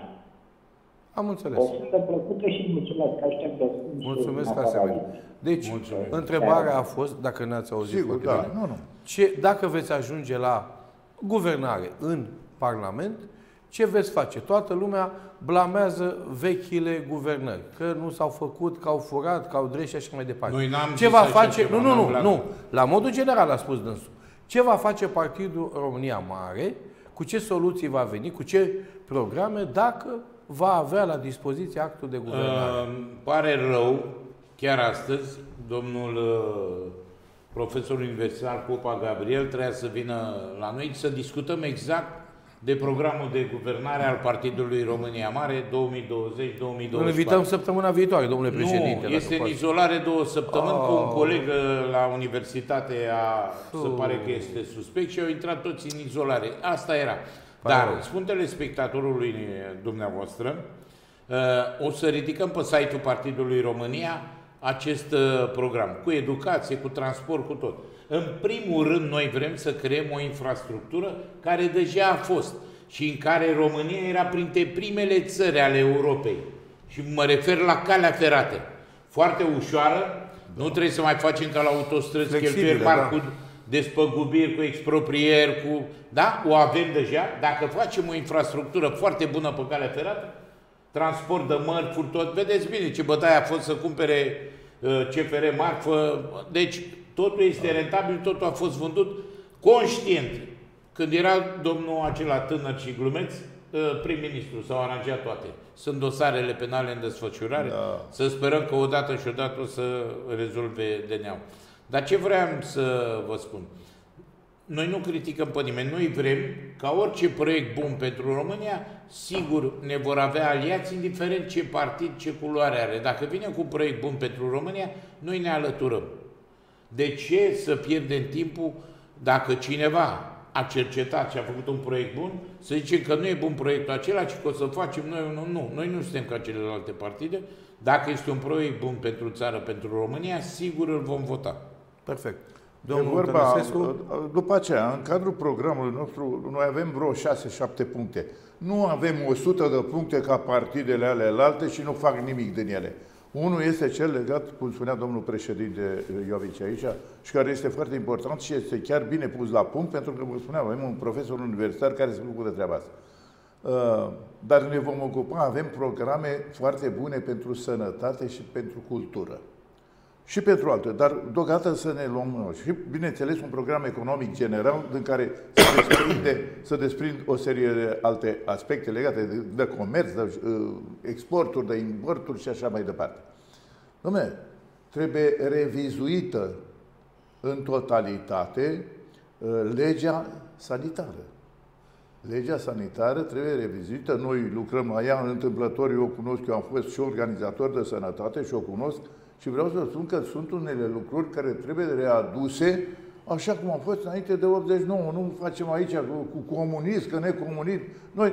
Am înțeles. O să plăcută și mulțumesc că aștept de mulțumesc, asemenea. Deci, întrebarea a fost, dacă ne-ați auzit sigur, foarte bine, dacă veți ajunge la guvernare în Parlament, ce veți face? Toată lumea blamează vechile guvernări, că nu s-au făcut, că au furat, că au drept și așa mai departe. Noi n-am ce va face? Nu. La modul general a spus dânsul. Ce va face Partidul România Mare? Cu ce soluții va veni? Cu ce programe? Dacă va avea la dispoziție actul de guvernare. Pare rău, chiar astăzi, domnul profesor universitar Popa Gabriel trebuia să vină la noi să discutăm exact de programul de guvernare al Partidului România Mare 2020-2024. Îl invităm săptămâna viitoare, domnule președinte. Nu, este în izolare 2 săptămâni cu un coleg la universitate, se pare că este suspect și au intrat toți în izolare. Asta era. Dar, spun telespectatorului dumneavoastră, o să ridicăm pe site-ul Partidului România acest program, cu educație, cu transport, cu tot. În primul rând, noi vrem să creăm o infrastructură care deja a fost și în care România era printre primele țări ale Europei. Și mă refer la calea ferată. Foarte ușoară, nu trebuie să mai facem ca la autostrăzi cheltuieli mari cu despăgubiri, cu exproprieri, cu... Da? O avem deja. Dacă facem o infrastructură foarte bună pe calea ferată, transport de mărfuri, tot, vedeți bine ce bătaie a fost să cumpere CFR marfă. Deci, totul este rentabil, totul a fost vândut conștient. Când era domnul acela tânăr și glumeț, prim-ministru, s-au aranjat toate. Sunt dosarele penale în desfășurare. Să sperăm că odată și odată o să rezolve DNA-ul. Dar ce vreau să vă spun? Noi nu criticăm pe nimeni. Noi vrem ca orice proiect bun pentru România, sigur ne vor avea aliați, indiferent ce partid, ce culoare are. Dacă vine cu un proiect bun pentru România, noi ne alăturăm. De ce să pierdem timpul dacă cineva a cercetat și a făcut un proiect bun, să zicem că nu e bun proiectul acela, ci că o să facem noi nu. Noi nu suntem ca celelalte partide. Dacă este un proiect bun pentru țară, pentru România, sigur îl vom vota. Perfect. După aceea, în cadrul programului nostru, noi avem vreo 6-7 puncte. Nu avem 100 de puncte ca partidele alelalte și nu fac nimic din ele. Unul este cel legat, cum spunea domnul președinte Iovici aici, și care este foarte important și este chiar bine pus la punct, pentru că, vă spuneam, avem un profesor universitar care se ocupă de treaba asta. Dar ne vom ocupa, avem programe foarte bune pentru sănătate și pentru cultură. Și pentru alte, dar deocamdată să ne luăm și, bineînțeles, un program economic general în care se desprind o serie de alte aspecte legate de comerț, de exporturi, de importuri și așa mai departe. Dom'le, trebuie revizuită în totalitate legea sanitară. Legea sanitară trebuie revizuită. Noi lucrăm la ea întâmplător, eu o cunosc, eu am fost și organizator de sănătate și o cunosc și vreau să vă spun că sunt unele lucruri care trebuie readuse așa cum am fost înainte de 89. Nu facem aici cu comunism, că necomunism. Noi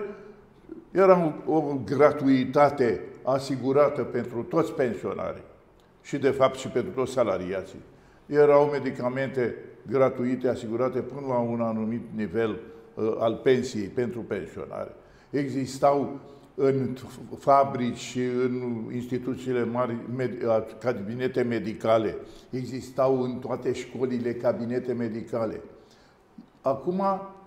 era o gratuitate asigurată pentru toți pensionarii și, de fapt, și pentru toți salariații. Erau medicamente gratuite, asigurate până la un anumit nivel al pensiei pentru pensionari. Existau în fabrici, în instituțiile mari, cabinete medicale. Existau în toate școlile cabinete medicale. Acum,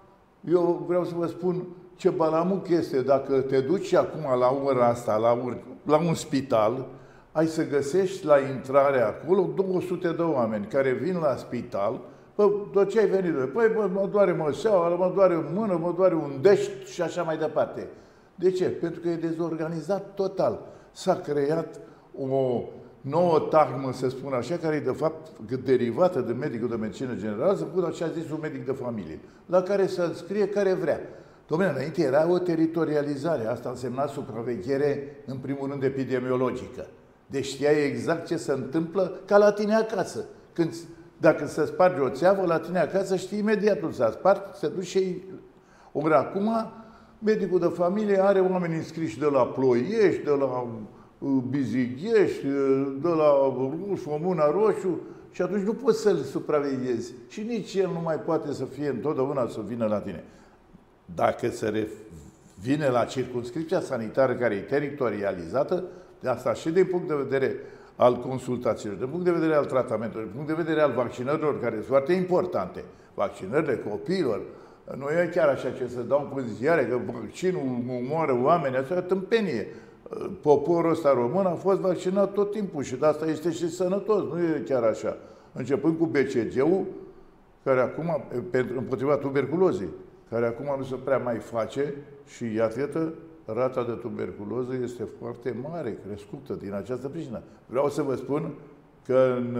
eu vreau să vă spun ce balamuc este dacă te duci acum la ora asta, la un spital, ai să găsești la intrare acolo 200 de oameni care vin la spital. Bă, de ce ai venit? Păi, bă, mă doare măseaua, mă doare o mână, mă doare un dești și așa mai departe. De ce? Pentru că e dezorganizat total. S-a creat o nouă tagmă, să spun așa, care e de fapt derivată de medicul de medicină generală, să spun așa zis un medic de familie, la care să înscrie care vrea. Dom'le, înainte era o teritorializare. Asta însemna supraveghere, în primul rând, epidemiologică. Deci știai exact ce se întâmplă ca la tine acasă. Dacă se sparge o țeavă, la tine acasă știi imediat unde s-a spart, se duce și... Ori acum, medicul de familie are oameni înscriși de la Ploiești, de la Bizighești, de la Roșu, Mâna Roșu, și atunci nu poți să-l supraveghezi. Și nici el nu mai poate să fie întotdeauna să vină la tine. Dacă se vine la circumscripția sanitară care e teritorializată, de asta și din punct de vedere al consultațiilor, din punct de vedere al tratamentului, din punct de vedere al vaccinărilor, care sunt foarte importante, vaccinările copiilor, nu e chiar așa ce să dau în ziare, că vaccinul omoară oameni, asta e tâmpenie. Poporul ăsta român a fost vaccinat tot timpul și de asta este și sănătos, nu e chiar așa. Începând cu BCG-ul, care acum, împotriva tuberculozei, care acum nu se prea mai face și iată, rata de tuberculoză este foarte mare, crescută din această pricină. Vreau să vă spun că în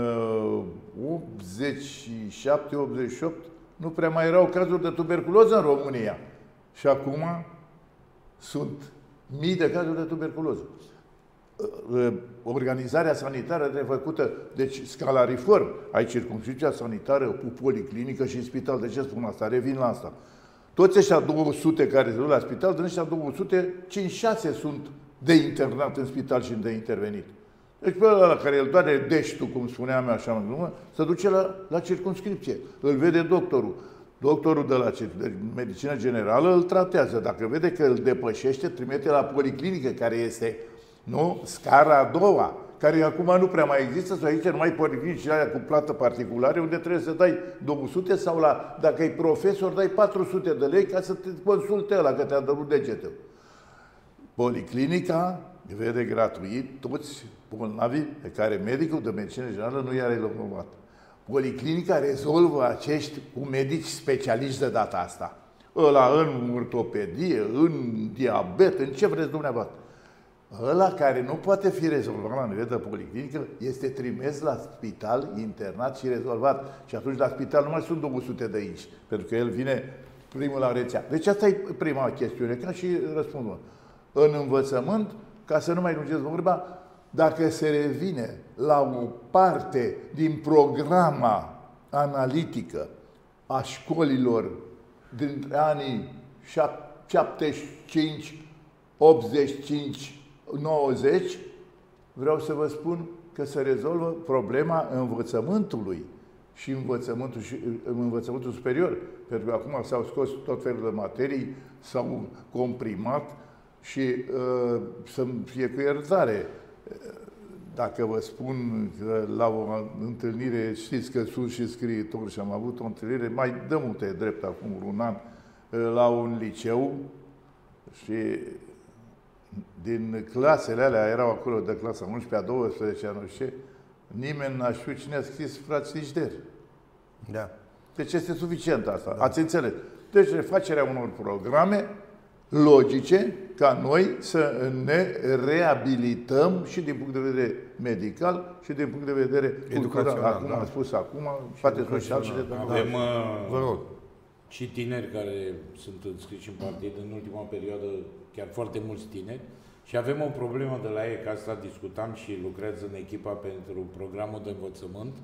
87-88 nu prea mai erau cazuri de tuberculoză în România. Și acum sunt mii de cazuri de tuberculoză. Organizarea sanitară trebuie făcută, deci scalariform. Ai circumscripția sanitară cu policlinică și spital. De ce spun asta? Revin la asta. Toți ăștia 200 care se duc la spital, din ăștia 200, 5-6 sunt de internat în spital și de intervenit. Deci pe ăla la care îl doare deștul, cum spuneam așa în glumă, se duce la circumscripție. Îl vede doctorul. Doctorul de la medicină generală îl tratează. Dacă vede că îl depășește, trimite la policlinică, care este scara a doua, care acum nu prea mai există, sau aici numai policlinici alea cu plată particulare, unde trebuie să dai 200 sau dacă e profesor, dai 400 de lei ca să te consulte ăla, că te-a dărut degetul. Policlinica vede gratuit toți bolnavii pe care medicul de medicină generală nu i-a rezolvat. Policlinica rezolvă acești cu medici specialiști de data asta. Ăla în ortopedie, în diabet, în ce vreți dumneavoastră. Ăla care nu poate fi rezolvat la nivel de policlinică este trimis la spital, internat și rezolvat. Și atunci la spital nu mai sunt 200 de aici, pentru că el vine primul la rețea. Deci asta e prima chestiune, ca și răspundul. În învățământ, ca să nu mai lungesc vorba, dacă se revine la o parte din programa analitică a școlilor dintre anii 75, 85, 90, vreau să vă spun că se rezolvă problema învățământului și învățământul superior. Pentru că acum s-au scos tot felul de materii, s-au comprimat și să-mi fie cu iertare. Dacă vă spun că la o întâlnire, știți că sunt și scriitor și am avut o întâlnire, mai de multe drept acum un an, la un liceu și din clasele alea, erau acolo de clasa 11-a, 12-a, nu știu ce, nimeni n-a știut cine a scris frați Lișder. Da. Deci este suficient asta. Da. Ați înțeles. Deci refacerea unor programe logice ca noi să ne reabilităm și din punct de vedere medical și din punct de vedere educațional. Acum am spus, poate social și de avem, vă rog, și tineri care sunt înscriși în partid în ultima perioadă, chiar foarte mulți tineri, și avem o problemă de la ei, că asta discutam și lucrează în echipa pentru programul de învățământ.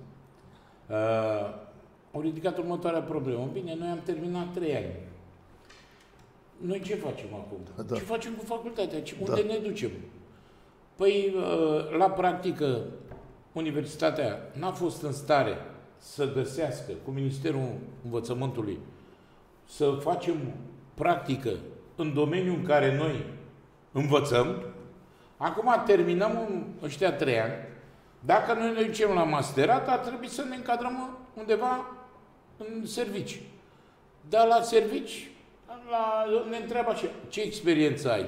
Au ridicat următoarea problemă. Bine, noi am terminat 3 ani. Noi ce facem acum? Da. Ce facem cu facultatea? Unde ne ducem? Păi, la practică, universitatea n-a fost în stare să găsească cu Ministerul Învățământului să facem practică în domeniul în care noi învățăm. Acum terminăm ăștia 3 ani. Dacă noi ne ducem la masterat, ar trebui să ne încadrăm undeva în servici. Dar la servici ne întreabă așa, ce experiență ai?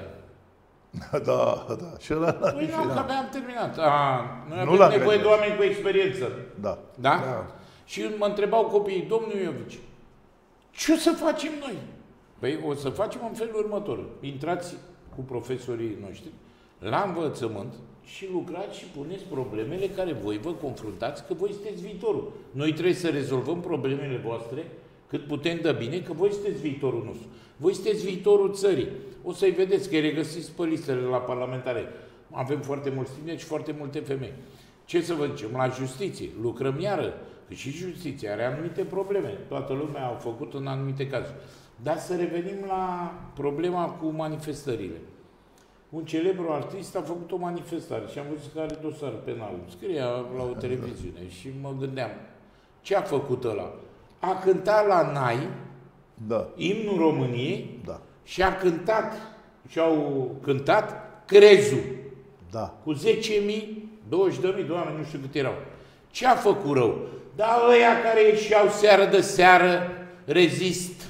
Da. Și ăla păi nu, că abia am terminat. Noi avem nevoie de oameni cu experiență. Da? Și mă întrebau copiii, domnul Iovici, ce o să facem noi? Păi o să facem în felul următor. Intrați cu profesorii noștri la învățământ și lucrați și puneți problemele care voi vă confruntați, că voi sunteți viitorul. Noi trebuie să rezolvăm problemele voastre cât putem de bine, că voi sunteți viitorul nostru. Voi sunteți viitorul țării. O să-i vedeți că îi regăsiți pe listele la parlamentare. Avem foarte mulți tineri și foarte multe femei. Ce să vă zicem? La justiție. Lucrăm iară. Că și justiția are anumite probleme. Toată lumea a făcut în anumite cazuri. Dar să revenim la problema cu manifestările. Un celebru artist a făcut o manifestare și am văzut că are dosar penal. Scria la o televiziune și mă gândeam, ce a făcut ăla? A cântat la NAI, imnul României, și a cântat, și au cântat crezul. Cu 10.000, 20.000 de oameni, nu știu cât erau. Ce a făcut rău? Dar ăia care ieșeau seară de seară, rezist.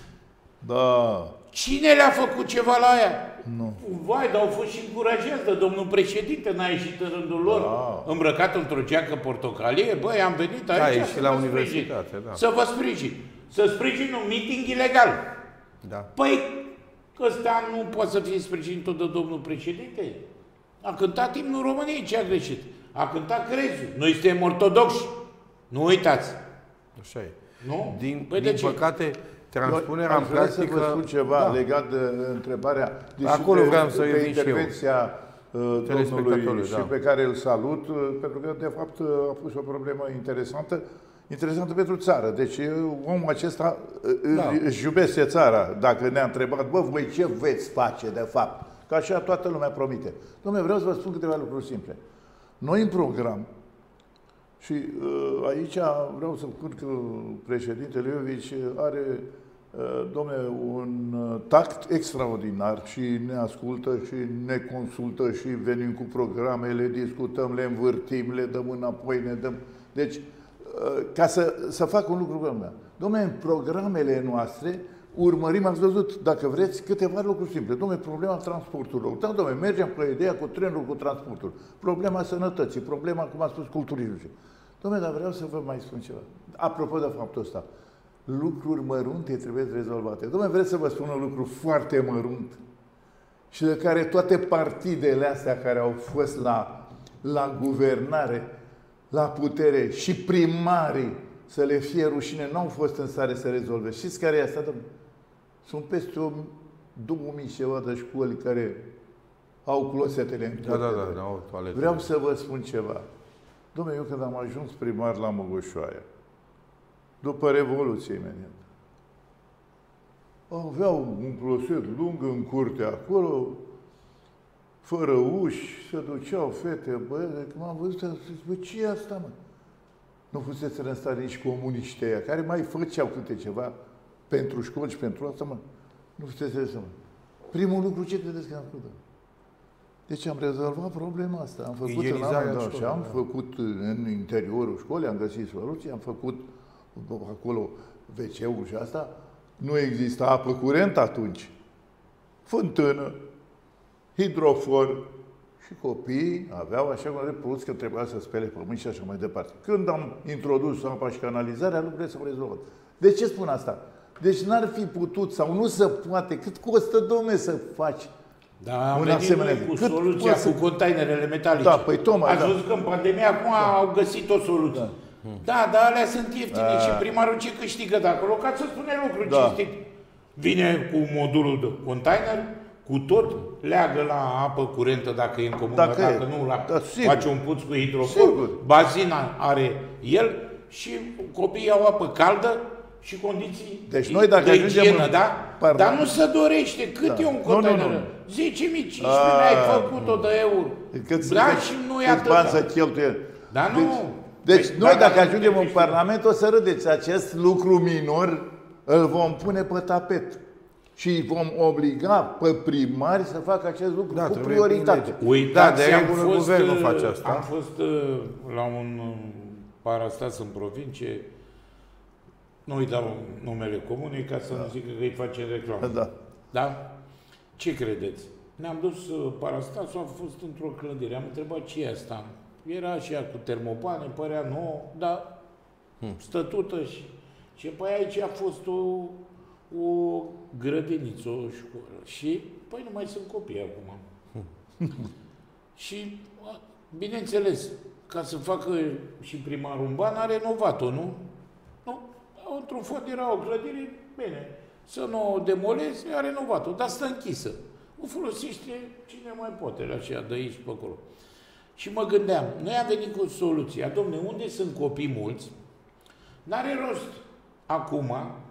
Cine le-a făcut ceva la aia? Nu. Vai, dar au fost și încurajați de domnul președinte, n-a ieșit în rândul lor, îmbrăcat într-o geacă portocalie. Băi, am venit aici și la universitate, să vă sprijin. Să sprijin un meeting ilegal. Păi, ăsta nu poate să fie sprijinit tot de domnul președinte? A cântat imnul României, ce a greșit? A cântat crezul. Noi suntem ortodoxi. Nu uitați. Așa e. Nu? Din păcate, transpunerea în practică... Vreau să vă spun ceva legat de întrebarea acolo vreau să pe intervenția domnului și pe care îl salut, pentru că, de fapt, a pus o problemă interesantă pentru țară. Deci, omul acesta își iubește țara. Dacă ne-a întrebat, bă, voi ce veți face, de fapt? Că așa toată lumea promite. Dom'le, vreau să vă spun câteva lucruri simple. Noi, în program, și aici vreau să spun că președintele Iovici are, dom'le, un tact extraordinar și ne ascultă și ne consultă și venim cu programe, le discutăm, le învârtim, le dăm înapoi, ne dăm... Deci, ca să fac un lucru cu lumea. Dom'le, în programele noastre urmărim, ați văzut, dacă vreți, câteva lucruri simple. Dom'le, problema transporturilor. Da, dom'le, mergem cu ideea cu trenul, cu transportul. Problema sănătății, problema, cum a spus, culturii. Dom'le, dar vreau să vă mai spun ceva. Apropo de faptul ăsta, lucruri mărunte trebuie rezolvate. Dom'le, vreți să vă spun un lucru foarte mărunt și de care toate partidele astea care au fost la guvernare, la putere și primarii, să le fie rușine, n-au fost în stare să rezolve. Știți care e asta, dom'le? Sunt peste 2000 ceva de școli care au closetele în toate. Vreau să vă spun ceva. Dom'le, eu când am ajuns primar la Măgușoaia, după Revoluție imediat, aveau un closet lung în curte acolo, fără uși, se duceau fete, băieți, când m-am văzut, am zis, bă, ce e asta, mă? Nu fusese în stare nici comuniștii ăia, care mai făceau câte ceva pentru școli și pentru asta, mă. Nu fusese să mă. Primul lucru, ce credeți că am făcut? Deci am rezolvat problema asta. Am făcut în anul și am făcut în interiorul școlii, am găsit soluții, am făcut acolo WC-ul și asta. Nu exista apă curentă atunci. Fântână, hidrofor și copiii aveau așa cum plus că trebuia să spele pământ și așa mai departe. Când am introdus apa și canalizarea, lucrurile s-au rezolvat. De ce spun asta? Deci n-ar fi putut sau nu se poate. Cât costă, domne, să faci? Da, am venit noi cu soluția, cu containerele metalice. Da, păi tocmai, ați văzut că în pandemie acum au găsit o soluție. Da, dar alea sunt ieftine și primarul ce câștigă de acolo? Ca să spune lucruri cinstit. Vine cu modulul de container, cu tot, leagă la apă curentă dacă e în comună, dacă nu, face un puț cu hidrofor, bazina are el și copiii au apă caldă și condiții de igienă, da? Dar nu se dorește. Cât e un container? 10.000, 15.000 ai făcut-o de euro. Da, și nu e atât. Bani să cheltuie. Dar nu. Deci noi dacă ajungem în Parlament o să râdeți. Acest lucru minor îl vom pune pe tapet. Și vom obliga pe primari să facă acest lucru cu prioritate. Uitați, am fost la un parastas în provincie, nu îi dau numele comunei ca să nu zică că îi face reclamă. Da? Ce credeți? Ne-am dus parastasul, am fost într-o clădire, am întrebat ce e asta. Era așa cu termopane, părea nouă, dar stătută și păi aici a fost o grădiniță, o școală. Și, păi nu mai sunt copii acum. Și, bineînțeles, ca să facă și primarul un ban, a renovat-o, nu? Nu? Într-un fond era o clădire, bine, să nu o demoleze, a renovat-o, dar stă închisă. O folosește cine mai poate, așa, de aici pe acolo. Și mă gândeam, noi am venit cu soluția, domne, unde sunt copii mulți, n-are rost acum,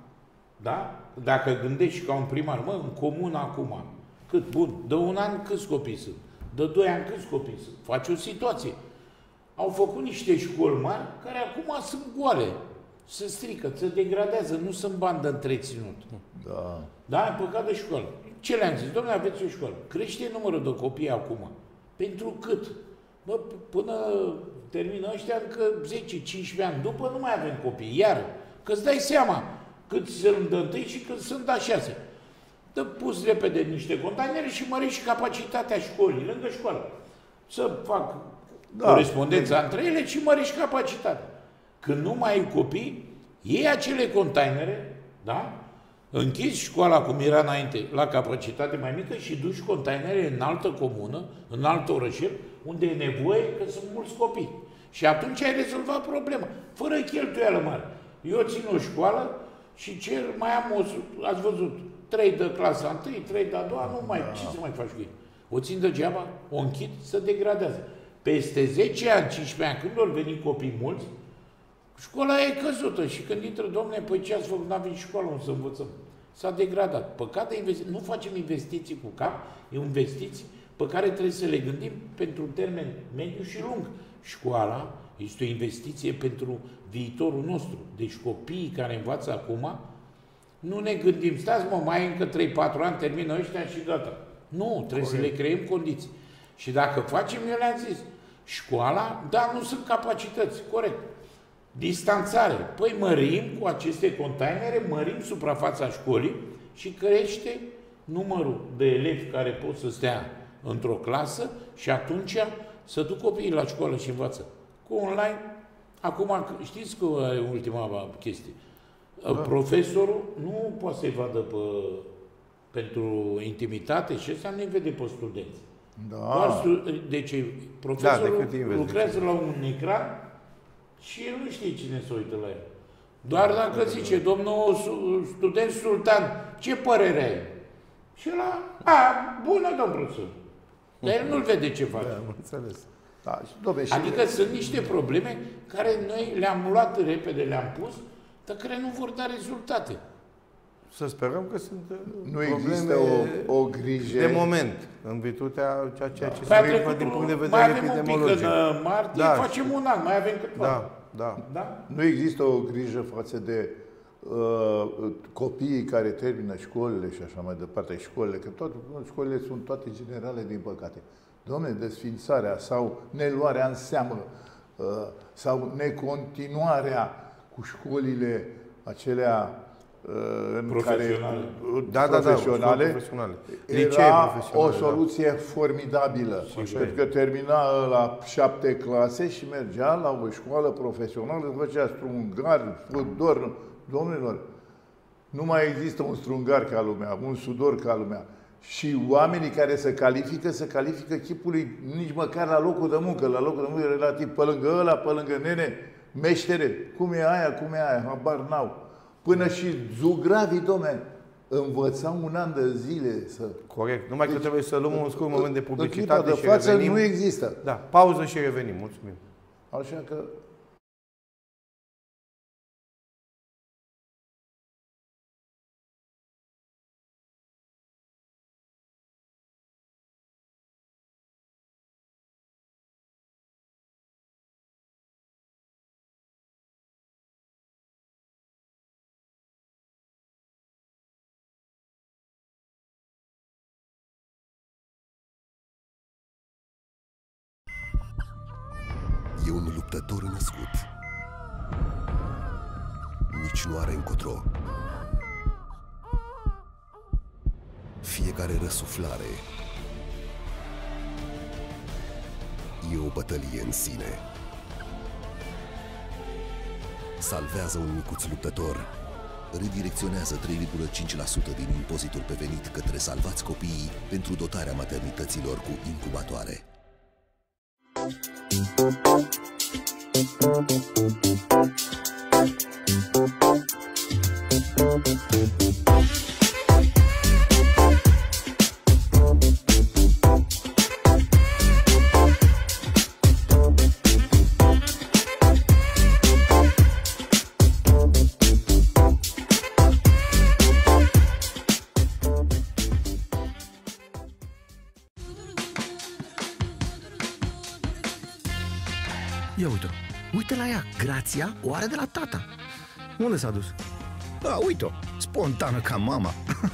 da? Dacă gândești ca un primar, mă, în comună acum, cât, bun, de un an câți copii sunt, de 2 ani câți copii sunt, faci o situație. Au făcut niște școli mari care acum sunt goale, se strică, se degradează, nu sunt bani de întreținut. Da. Da, e păcat de școală. Ce le-am zis? Dom'le, aveți o școală. Crește numărul de copii acum. Pentru cât? Bă, până termină ăștia încă 10-15 ani. După nu mai avem copii. Iar, că-ți dai seama cât sunt de întâi și cât sunt a 6. Dă pus repede niște containere și mărești capacitatea școlii, lângă școală. Să fac corespondența între ele și mărești capacitatea. Când nu mai ai copii, iei acele containere, da? Închizi școala cum era înainte, la capacitate mai mică și duci containere în altă comună, în alt orășel, unde e nevoie, că sunt mulți copii. Și atunci ai rezolvat problema, fără cheltuială mare. Eu țin o școală și cer, mai am ați văzut, 3 de clasa 1, 3 de a 2, nu mai, ce să mai faci cu ei? O țin degeaba, o închid, se degradează. Peste 10 ani, 15 ani, când vor veni copii mulți, școala e căzută și când intră, domne, păi ce ați făcut? N-avem școală unde să învățăm. S-a degradat. Păcat de investiții. Nu facem investiții cu cap, e investiții pe care trebuie să le gândim pentru termen mediu și lung. Școala este o investiție pentru viitorul nostru. Deci copiii care învață acum, nu ne gândim, stați mă, mai încă 3-4 ani, termină ăștia și gata. Nu, trebuie să le creăm condiții. Și dacă facem, eu le-am zis, școala, da, nu sunt capacități, corect. Distanțare. Păi mărim cu aceste containere, mărim suprafața școlii și crește numărul de elevi care pot să stea într-o clasă și atunci să duc copiii la școală și învață. Cu online, acum știți că e ultima chestie. Profesorul nu poate să-i vadă pentru intimitate și ăsta nu-i vede pe studenți. Da. Deci profesorul lucrează la un ecran și el nu știe cine se uită la el. Doar dacă zice, domnul student Sultan, ce părere ai? Și ăla, bună, domn profesor. Dar el nu-l vede ce face. Am înțeles. Adică sunt niște probleme care noi le-am luat repede, le-am pus, dar care nu vor da rezultate. Să sperăm că sunt nu există o grijă de moment, în virtutea ceea ce se întâmplă din punct de vedere epidemiologic. Mai avem un pic în martie, facem un an, mai avem câteva. Da. Nu există o grijă față de copiii care termină școlile și așa mai departe, școlile, că toate școlile sunt toate generale, din păcate. Dom'le, desfințarea sau neluarea în seamă sau necontinuarea cu școlile acelea profesionale. Profesionale. Era o soluție formidabilă. Pentru că termina la 7 clase și mergea la o școală profesională, făcea strungar, fudor, domnilor. Nu mai există un strungar ca lumea, un sudor ca lumea. Și oamenii care se califică chipului nici măcar la locul de muncă. La locul de muncă relativ pe lângă ăla, pe lângă nene, meștere. Cum e aia, habar n-au. Până și zugravii, dom'le, învățau un an de zile să... Corect. Numai că trebuie să luăm un scurt moment de publicitate de și față revenim. Nu există. Da, pauză și revenim. Mulțumim. Așa că... E un luptător născut. Nici nu are încotro. Fiecare răsuflare e o bătălie în sine. Salvează un micuț luptător. Redirecționează 3,5% din impozitul pe venit către Salvați Copiii pentru dotarea maternităților cu incubatoare. Ia uite-o. Uite la ea, Grația o are de la tata. Unde s-a dus? A, uite-o, spontană ca mama.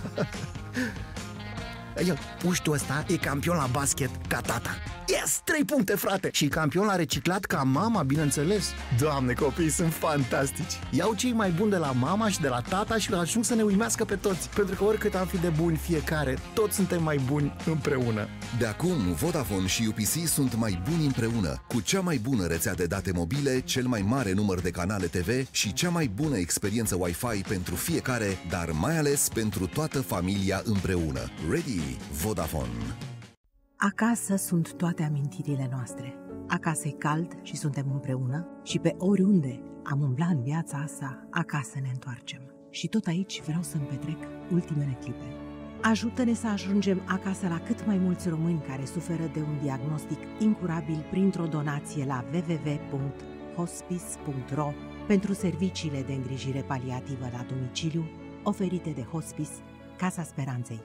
El, puștul ăsta e campion la basket ca tata. Yes, 3 puncte, frate! Și campion la reciclat ca mama, bineînțeles. Doamne, copiii sunt fantastici. Iau cei mai buni de la mama și de la tata și ajung să ne uimească pe toți. Pentru că oricât am fi de buni fiecare, toți suntem mai buni împreună. De acum, Vodafone și UPC sunt mai buni împreună, cu cea mai bună rețea de date mobile, cel mai mare număr de canale TV și cea mai bună experiență Wi-Fi pentru fiecare, dar mai ales pentru toată familia împreună. Ready? Vodafone. Acasă sunt toate amintirile noastre. Acasă e cald și suntem împreună și pe oriunde am umblat în viața asta, acasă ne întoarcem. Și tot aici vreau să-mi petrec ultimele clipe. Ajută-ne să ajungem acasă la cât mai mulți români care suferă de un diagnostic incurabil printr-o donație la www.hospice.ro pentru serviciile de îngrijire paliativă la domiciliu oferite de Hospice, Casa Speranței.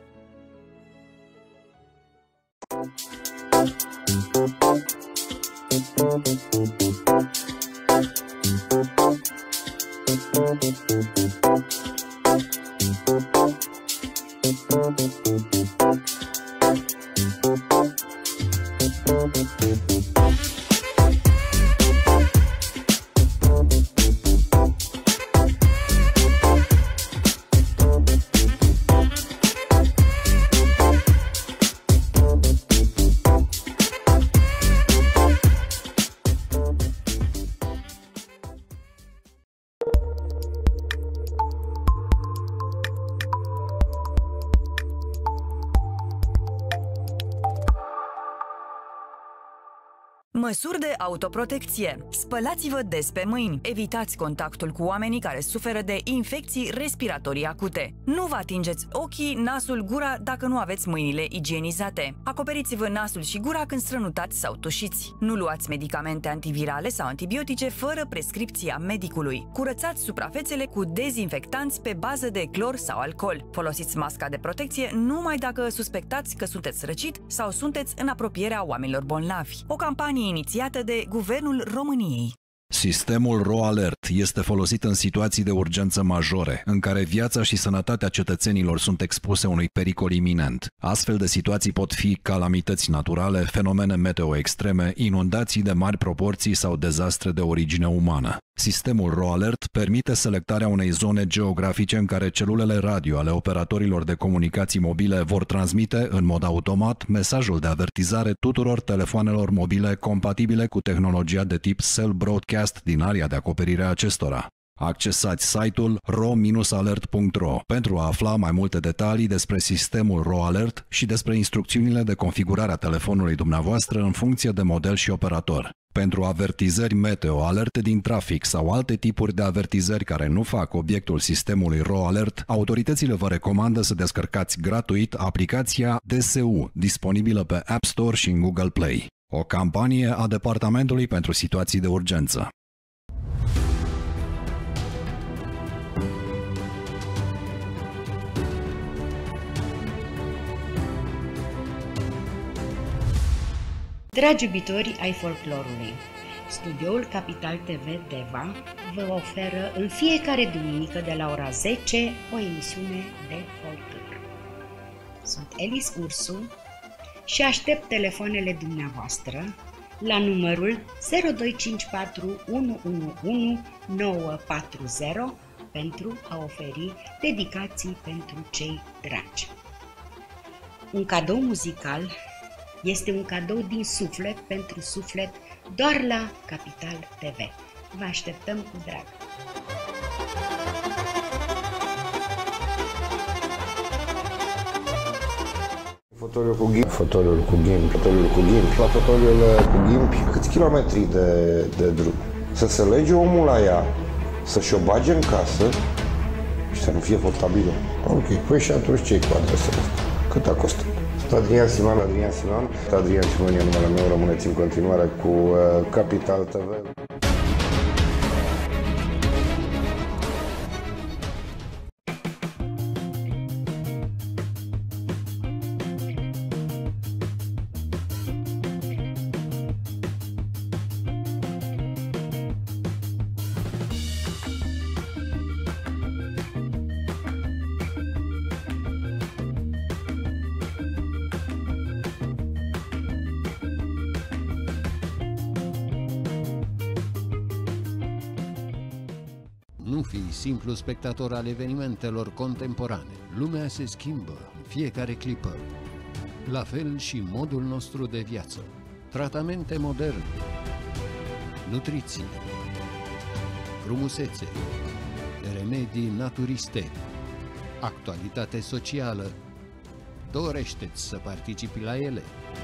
Măsuri de autoprotecție. Spălați-vă des pe mâini. Evitați contactul cu oamenii care suferă de infecții respiratorii acute. Nu vă atingeți ochii, nasul, gura dacă nu aveți mâinile igienizate. Acoperiți-vă nasul și gura când strănutați sau tușiți. Nu luați medicamente antivirale sau antibiotice fără prescripția medicului. Curățați suprafețele cu dezinfectanți pe bază de clor sau alcool. Folosiți masca de protecție numai dacă suspectați că sunteți răcit sau sunteți în apropierea oamenilor bolnavi. O campanie inițiată de Guvernul României. Sistemul RoAlert este folosit în situații de urgență majore, în care viața și sănătatea cetățenilor sunt expuse unui pericol iminent. Astfel de situații pot fi calamități naturale, fenomene meteo extreme, inundații de mari proporții sau dezastre de origine umană. Sistemul RoAlert permite selectarea unei zone geografice în care celulele radio ale operatorilor de comunicații mobile vor transmite în mod automat mesajul de avertizare tuturor telefoanelor mobile compatibile cu tehnologia de tip Cell Broadcast din area de acoperire a acestora. Accesați site-ul ro-alert.ro pentru a afla mai multe detalii despre sistemul RoAlert și despre instrucțiunile de configurare a telefonului dumneavoastră în funcție de model și operator. Pentru avertizări meteo, alerte din trafic sau alte tipuri de avertizări care nu fac obiectul sistemului RoAlert, autoritățile vă recomandă să descărcați gratuit aplicația DSU, disponibilă pe App Store și în Google Play. O campanie a Departamentului pentru Situații de Urgență. Dragi iubitori ai folclorului, studioul Capital TV Deva vă oferă în fiecare duminică de la ora 10 o emisiune de folclor. Sunt Elis Ursu și aștept telefoanele dumneavoastră la numărul 0254 111 940 pentru a oferi dedicații pentru cei dragi. Un cadou muzical este un cadou din suflet pentru suflet doar la Capital TV. Vă așteptăm cu drag! Fotoliul cu ghimpi. Fotoliul cu ghimpi. Fotoliul cu ghimpi. La fotoliul cu ghimpi, câți kilometri de drum? Să se lege omul la ea, să-și o bage în casă și să nu fie portabilă. Ok, păi și atunci ce-i cu adresa asta? Cât a costat? Adrian Siman. Adrian Siman e numele meu, rămâneți în continuare cu Capital TV. Nu fii simplu spectator al evenimentelor contemporane. Lumea se schimbă în fiecare clipă. La fel și modul nostru de viață. Tratamente moderne, nutriție, frumusețe, remedii naturiste, actualitate socială. Dorește-ți să participi la ele?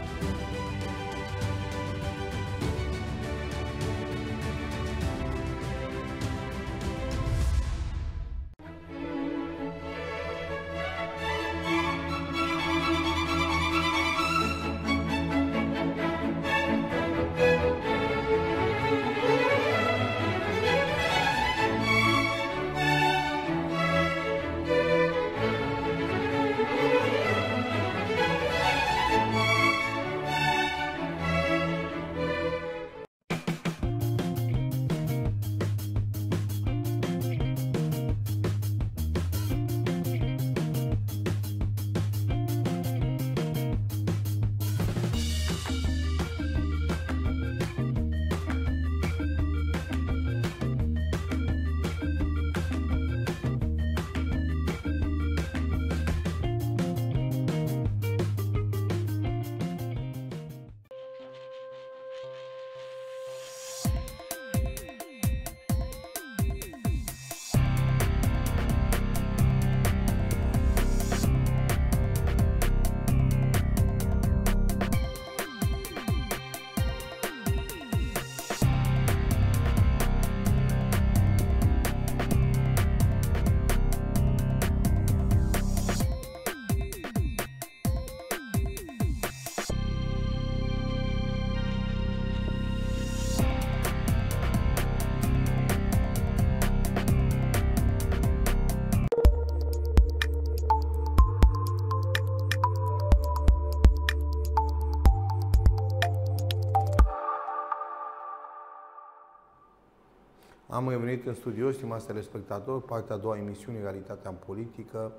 Am revenit în studio, stimați telespectatori, partea a doua emisiune, Realitatea în Politică,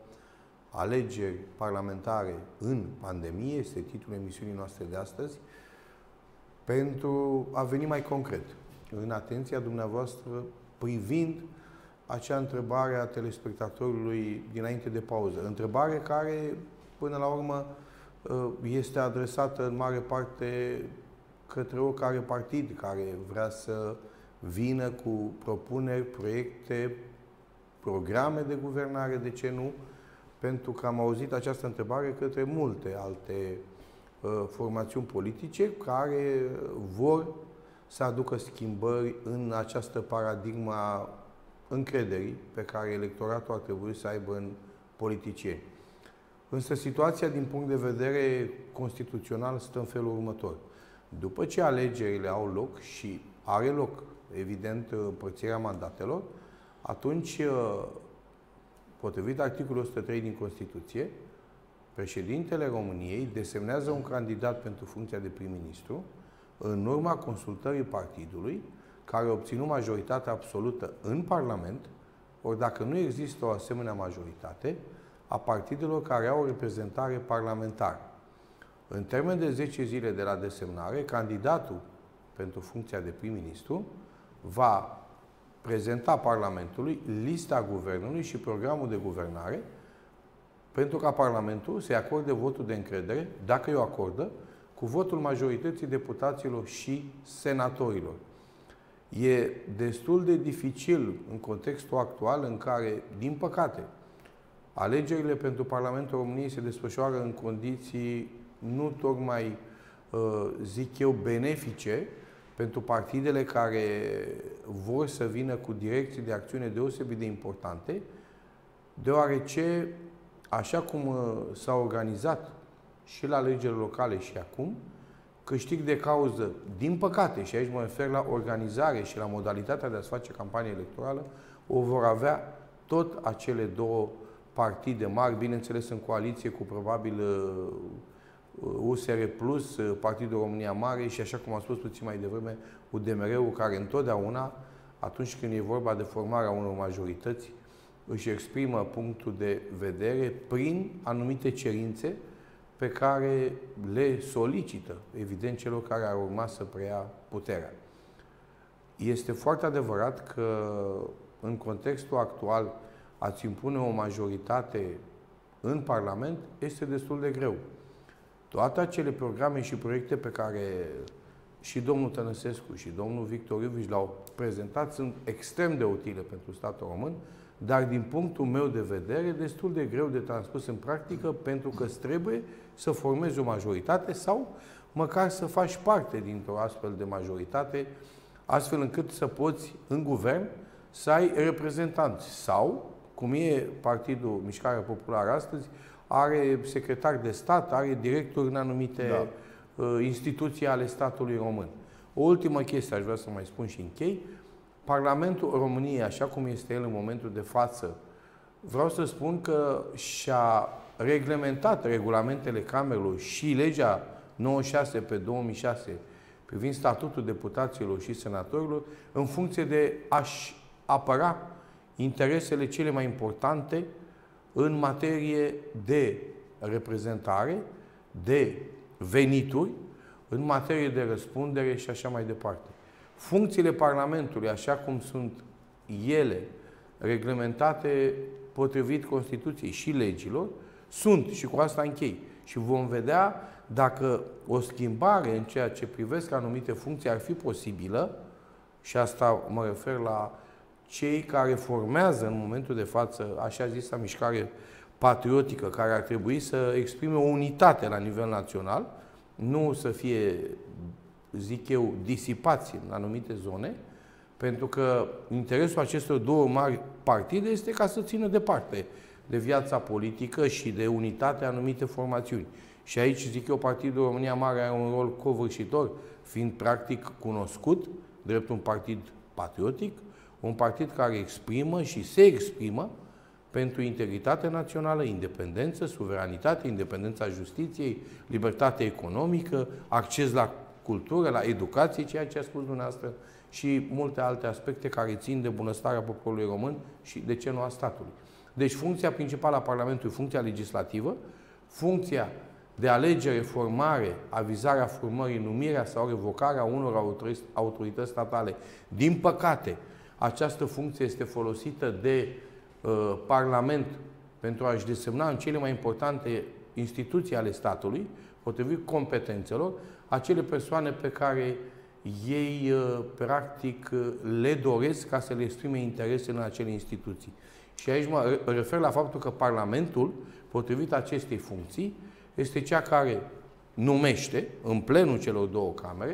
alegeri parlamentare în pandemie, este titlul emisiunii noastre de astăzi, pentru a veni mai concret în atenția dumneavoastră privind acea întrebare a telespectatorului dinainte de pauză. Întrebare care, până la urmă, este adresată în mare parte către oricare partid care vrea să vină cu propuneri, proiecte, programe de guvernare, de ce nu? Pentru că am auzit această întrebare către multe alte formațiuni politice care vor să aducă schimbări în această paradigmă a încrederii pe care electoratul ar trebui să aibă în politicieni. Însă situația din punct de vedere constituțional stă în felul următor. După ce alegerile au loc și are loc, evident, împărțirea mandatelor, atunci, potrivit articolul 103 din Constituție, președintele României desemnează un candidat pentru funcția de prim-ministru în urma consultării partidului, care a obținut majoritatea absolută în Parlament, ori dacă nu există o asemenea majoritate, a partidelor care au o reprezentare parlamentară. În termen de 10 zile de la desemnare, candidatul pentru funcția de prim-ministru va prezenta Parlamentului lista guvernului și programul de guvernare pentru ca Parlamentul să-i acorde votul de încredere, dacă o acordă, cu votul majorității deputaților și senatorilor. E destul de dificil în contextul actual în care, din păcate, alegerile pentru Parlamentul României se desfășoară în condiții nu tocmai, zic eu, benefice pentru partidele care vor să vină cu direcții de acțiune deosebit de importante, deoarece, așa cum s-a organizat și la alegerile locale și acum, câștig de cauză, din păcate, și aici mă refer la organizare și la modalitatea de a-ți face campanie electorală, o vor avea tot acele două partide mari, bineînțeles în coaliție cu probabil USR Plus, Partidul România Mare și, așa cum am spus puțin mai devreme, UDMR-ul, care întotdeauna, atunci când e vorba de formarea unor majorități, își exprimă punctul de vedere prin anumite cerințe pe care le solicită, evident, celor care ar urma să preia puterea. Este foarte adevărat că, în contextul actual, a-ți impune o majoritate în Parlament este destul de greu. Toate acele programe și proiecte pe care și domnul Tănăsescu și domnul Victor Iubiș le-au prezentat sunt extrem de utile pentru statul român, dar din punctul meu de vedere destul de greu de transpus în practică, pentru că îți trebuie să formezi o majoritate sau măcar să faci parte dintr-o astfel de majoritate, astfel încât să poți în guvern să ai reprezentanți sau, cum e Partidul Mișcarea Populară astăzi, are secretar de stat, are directori în anumite instituții ale statului român. O ultimă chestie aș vrea să mai spun și închei. Parlamentul României, așa cum este el în momentul de față, vreau să spun că și-a reglementat regulamentele camerelor și legea 96 pe 2006 privind statutul deputaților și senatorilor în funcție de a-și apăra interesele cele mai importante în materie de reprezentare, de venituri, în materie de răspundere și așa mai departe. Funcțiile Parlamentului, așa cum sunt ele reglementate potrivit Constituției și legilor, sunt, și cu asta închei, și vom vedea dacă o schimbare în ceea ce privesc anumite funcții ar fi posibilă, și asta mă refer la cei care formează în momentul de față așa zisa mișcare patriotică, care ar trebui să exprime o unitate la nivel național, nu să fie, zic eu, disipați în anumite zone, pentru că interesul acestor două mari partide este ca să țină departe de viața politică și de unitate anumite formațiuni. Și aici, zic eu, Partidul România Mare are un rol covârșitor, fiind practic cunoscut drept un partid patriotic, un partid care exprimă și se exprimă pentru integritate națională, independență, suveranitate, independența justiției, libertate economică, acces la cultură, la educație, ceea ce a spus dumneavoastră, și multe alte aspecte care țin de bunăstarea poporului român și, de ce nu, a statului. Deci funcția principală a Parlamentului, funcția legislativă, funcția de alegere, formare, avizarea formării, numirea sau revocarea unor autorități statale. Din păcate, această funcție este folosită de Parlament pentru a-și desemna în cele mai importante instituții ale statului, potrivit competențelor, acele persoane pe care ei, practic, le doresc ca să le exprime interesele în acele instituții. Și aici mă refer la faptul că Parlamentul, potrivit acestei funcții, este cea care numește, în plenul celor două camere,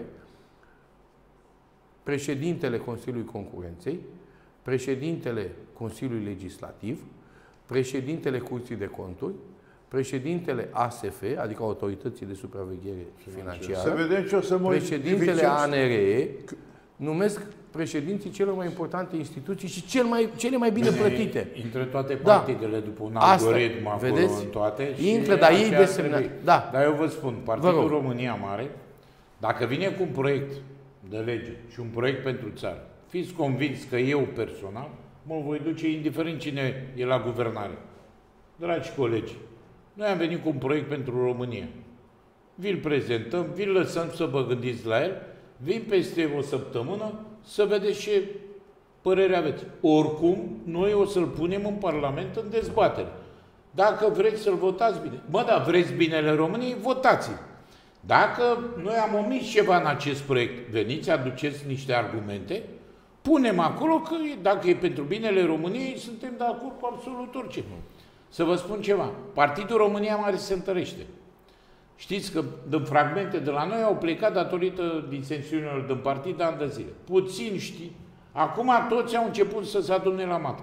președintele Consiliului Concurenței, președintele Consiliului Legislativ, președintele Curții de Conturi, președintele ASF, adică Autorității de Supraveghere Financiară, să vedem ce o să președintele ANRE, numesc președinții celor mai importante instituții și cele mai bine plătite. Intră toate partidele după un algoritm acolo, vedeți? în toate. Intră, dar ei desemnat. Da. Dar eu vă spun, Partidul România Mare, dacă vine cu un proiect de lege și un proiect pentru țară, fiți convins că eu personal mă voi duce indiferent cine e la guvernare. Dragi colegi, noi am venit cu un proiect pentru România. Vi-l prezentăm, vi-l lăsăm să vă gândiți la el, vin peste o săptămână să vedeți ce părere aveți. Oricum, noi o să-l punem în Parlament în dezbatere. Dacă vreți să-l votați bine. Bă, da, vreți binele României, votați-l. Dacă noi am omis ceva în acest proiect, veniți, aduceți niște argumente, punem acolo că dacă e pentru binele României, suntem de acord cu absolut orice. Să vă spun ceva. Partidul România Mare se întărește. Știți că din fragmente de la noi au plecat datorită disensiunilor din partid de ani de zile. Puțin știi. Acum toți au început să se adune la matcă.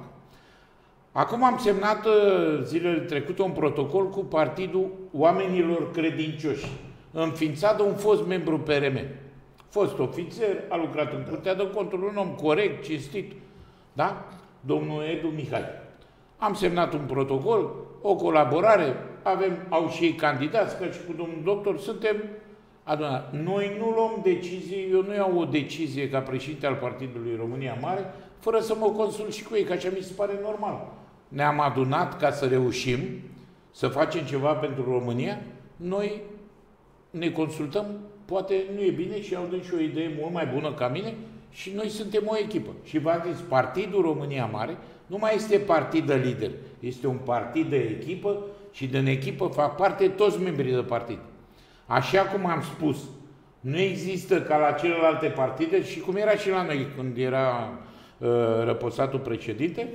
Acum am semnat zilele trecute un protocol cu Partidul Oamenilor Credincioși, înființat de un fost membru PRM. Fost ofițer, a lucrat în Curtea de Conturi, un om corect, cinstit. Da? Domnul Edu Mihai. Am semnat un protocol, o colaborare, au și ei candidați, ca și cu domnul doctor, suntem adunați. Noi nu luăm decizii, eu nu iau o decizie ca președinte al Partidului România Mare, fără să mă consult și cu ei, că așa mi se pare normal. Ne-am adunat ca să reușim să facem ceva pentru România, noi ne consultăm, poate nu e bine și au dat și o idee mult mai bună ca mine și noi suntem o echipă. Și v-am zis, Partidul România Mare nu mai este partid de lider, este un partid de echipă și din echipă fac parte toți membrii de partid. Așa cum am spus, nu există ca la celelalte partide și cum era și la noi când era răposatul președinte,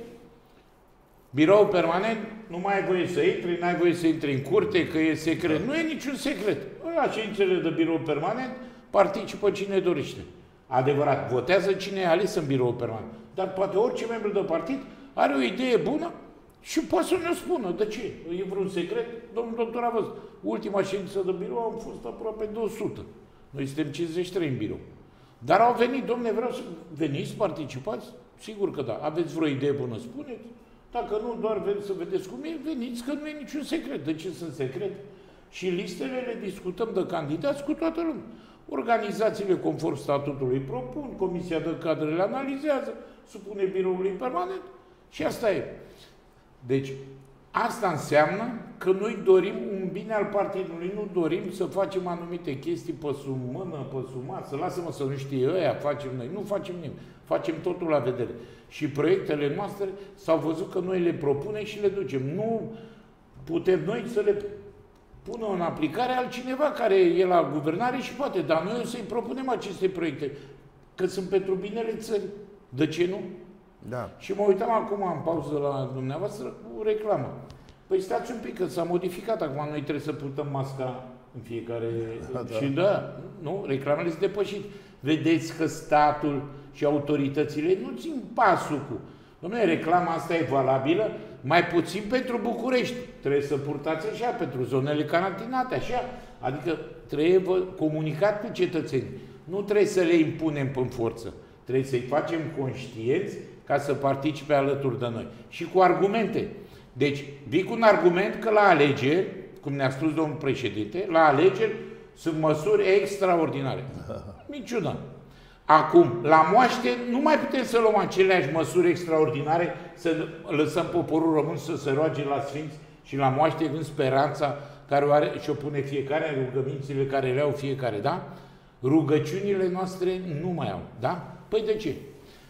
biroul permanent, nu mai ai voie să intri, n-ai voie să intri în curte, că e secret. Nu e niciun secret. La ședințele de birou permanent participă cine dorește. Adevărat, votează cine e ales în birou permanent. Dar poate orice membru de partid are o idee bună și poate să ne spună. De ce? E vreun secret? Domnul doctor a văzut. Ultima ședință de birou am fost aproape 200. Noi suntem 53 în birou. Dar au venit, domne, vreau să veniți, participați? Sigur că da. Aveți vreo idee bună, spuneți. Dacă nu, doar veniți să vedeți cum e, veniți, că nu e niciun secret. De ce sunt secret? Și listele le discutăm de candidați cu toată lumea. Organizațiile conform statutului propun, Comisia de Cadre le analizează, supune biroului permanent și asta e. Deci, asta înseamnă că noi dorim un bine al partidului, nu dorim să facem anumite chestii pe sub mână, pe sub masă, lasă-mă să nu știe ăia, facem noi. Nu facem nimic, facem totul la vedere. Și proiectele noastre s-au văzut că noi le propunem și le ducem. Nu putem noi să le pună în aplicare altcineva care e la guvernare și poate, dar noi o să-i propunem aceste proiecte, că sunt pentru binele țării. De ce nu? Da. Și mă uitam acum în pauză la dumneavoastră cu reclamă. Păi stați un pic, că s-a modificat. Acum noi trebuie să purtăm masca în fiecare... Și da, nu, reclamele sunt depășite. Vedeți că statul și autoritățile nu țin pasul cu... Dom'le, reclama asta e valabilă mai puțin pentru București. Trebuie să purtați așa, pentru zonele carantinate, așa. Adică trebuie comunicat cu cetățenii. Nu trebuie să le impunem în forță. Trebuie să-i facem conștienți ca să participe alături de noi. Și cu argumente. Deci, vii cu un argument că la alegeri, cum ne-a spus domnul președinte, la alegeri sunt măsuri extraordinare. Niciuna. Acum, la moaște, nu mai putem să luăm aceleași măsuri extraordinare, să lăsăm poporul român să se roage la Sfinți și la moaște în speranța care o are și o pune fiecare în rugămințile care le au fiecare, da? Rugăciunile noastre nu mai au, da? Păi de ce?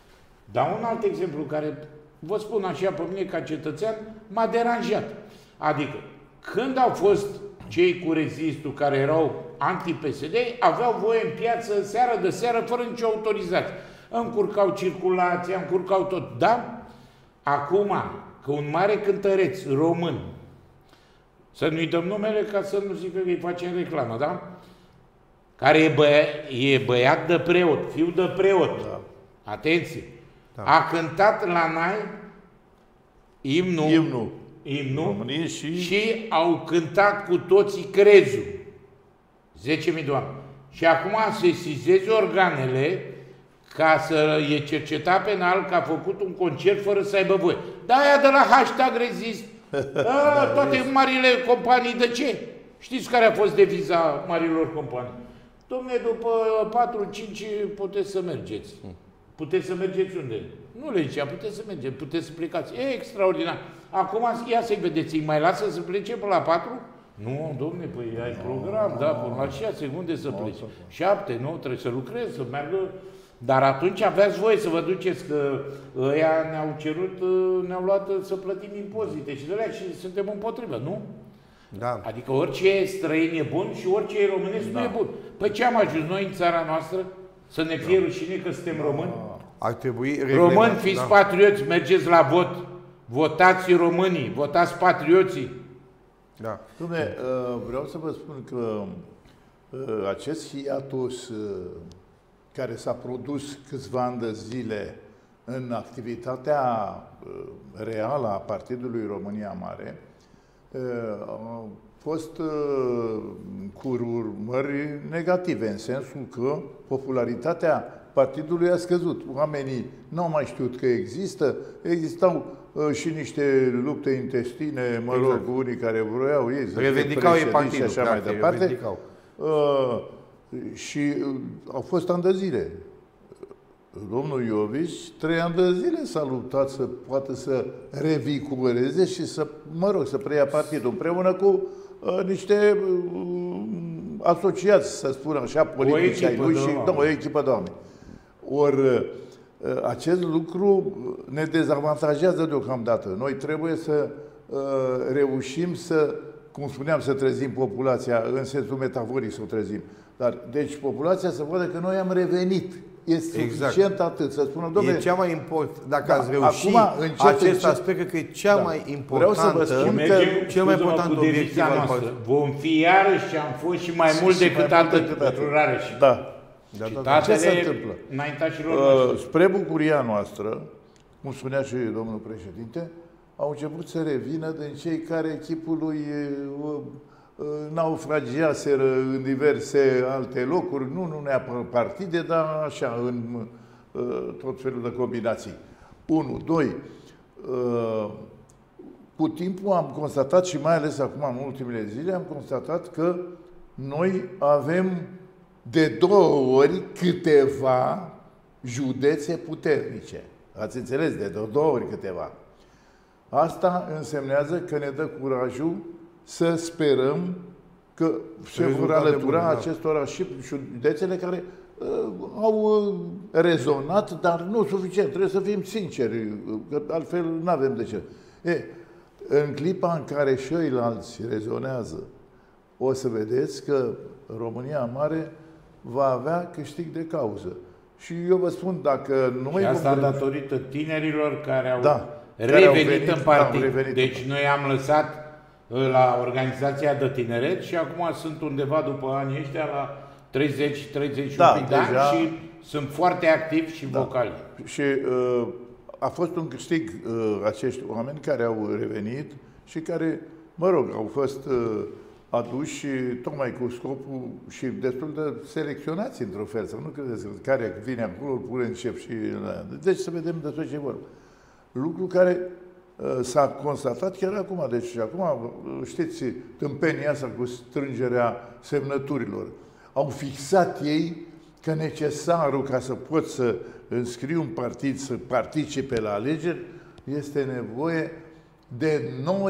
Dar un alt exemplu care, vă spun așa pe mine ca cetățean, m-a deranjat. Adică, când au fost cei cu rezistul care erau anti-PSD aveau voie în piață seară de seară fără nicio autorizație. Încurcau circulația, încurcau tot. Da? Acum, că un mare cântăreț român, să nu-i dăm numele ca să nu zică că îi facem reclamă, da? Care e băiat de preot, fiu de preot. Da. Atenție! Da. A cântat la Nai imnul și au cântat cu toții crezul. 10.000 de oameni. Și acum se sesizeze organele ca să e cercetat penal că a făcut un concert fără să aibă voie. Da, aia de la hashtag rezist. Toate marile companii, de ce? Știți care a fost deviza marilor companii? Dom'le, după 4-5 puteți să mergeți. Puteți să mergeți unde? Nu le zicea, puteți să mergeți, puteți să plecați. E extraordinar. Acum, ia să-i vedeți, îi mai lasă să plece până la 4? Nu, dom'le, păi ai program, da, până la 6, unde să pleci? 7, nu, trebuie să lucrezi, să meargă. Dar atunci aveați voie să vă duceți, că ăia ne-au cerut, ne-au luat să plătim impozite și de alea și suntem împotrivă, nu? Da. Adică orice străin e bun și orice românesc nu e bun. Păi ce am ajuns noi în țara noastră? Să ne fie rușine că suntem români? Ar trebui români, fiți patrioți, mergeți la vot. Votați românii, votați patrioții. Da. Dom'le, vreau să vă spun că acest hiatus care s-a produs câțiva ani de zile în activitatea reală a Partidului România Mare a fost cu urmări negative, în sensul că popularitatea partidului a scăzut. Oamenii nu au mai știut că existau și niște lupte intestine, mă rog, unii care vroiau ei să revendicau ei partidul și așa mai departe. Și au fost ani de zile. Domnul Iovici, 3 ani de zile s-a luptat să poată să revigoreze și să, mă rog, să preia partidul împreună cu niște asociați, să spun așa, politici ai lui și o echipă de oameni. Ori acest lucru ne dezavantajează deocamdată. Noi trebuie să reușim să, cum spuneam, să trezim populația, în sensul metaforic să o trezim. Dar, deci, populația să vadă că noi am revenit. Este suficient atât, să spună, domnule... E cea mai important, dacă ați reușit acest aspect, cred că e cea mai importantă, cel mai important obiectiv al noastră. Vom fi iarăși ce am fost și mai mult decât atât pentru Rareș. Da. Ce se întâmplă? Spre bucuria noastră, cum spunea și domnul președinte, au început să revină din cei care chipului naufragiaseră în diverse alte locuri, nu neapărat partide, dar așa, în tot felul de combinații. 1. 2. Cu timpul am constatat, și mai ales acum în ultimele zile, am constatat că noi avem de 2 ori câteva județe puternice. Ați înțeles? De 2 ori câteva. Asta însemnează că ne dă curajul să sperăm că se vor alătura acestora și județele care au rezonat, dar nu suficient. Trebuie să fim sinceri, că altfel nu avem de ce. În clipa în care și ceilalți rezonează, o să vedeți că România Mare va avea câștig de cauză. Și eu vă spun, dacă noi... Și asta datorită tinerilor care au revenit în partid. Deci noi am lăsat la organizația de tineret și acum sunt undeva după anii ăștia la 30-31 de ani și sunt foarte activi și vocali. Și a fost un câștig acești oameni care au revenit și care, mă rog, au fost aduși tocmai cu scopul și destul de selecționați într-un fel, să nu credeți că care vine acolo, îl pune în șef și... Deci să vedem despre ce vorba. Lucru care s-a constatat chiar acum. Deci acum, știți, tâmpenia asta cu strângerea semnăturilor. Au fixat ei că necesarul ca să poți să înscrii un partid, să participe la alegeri, este nevoie de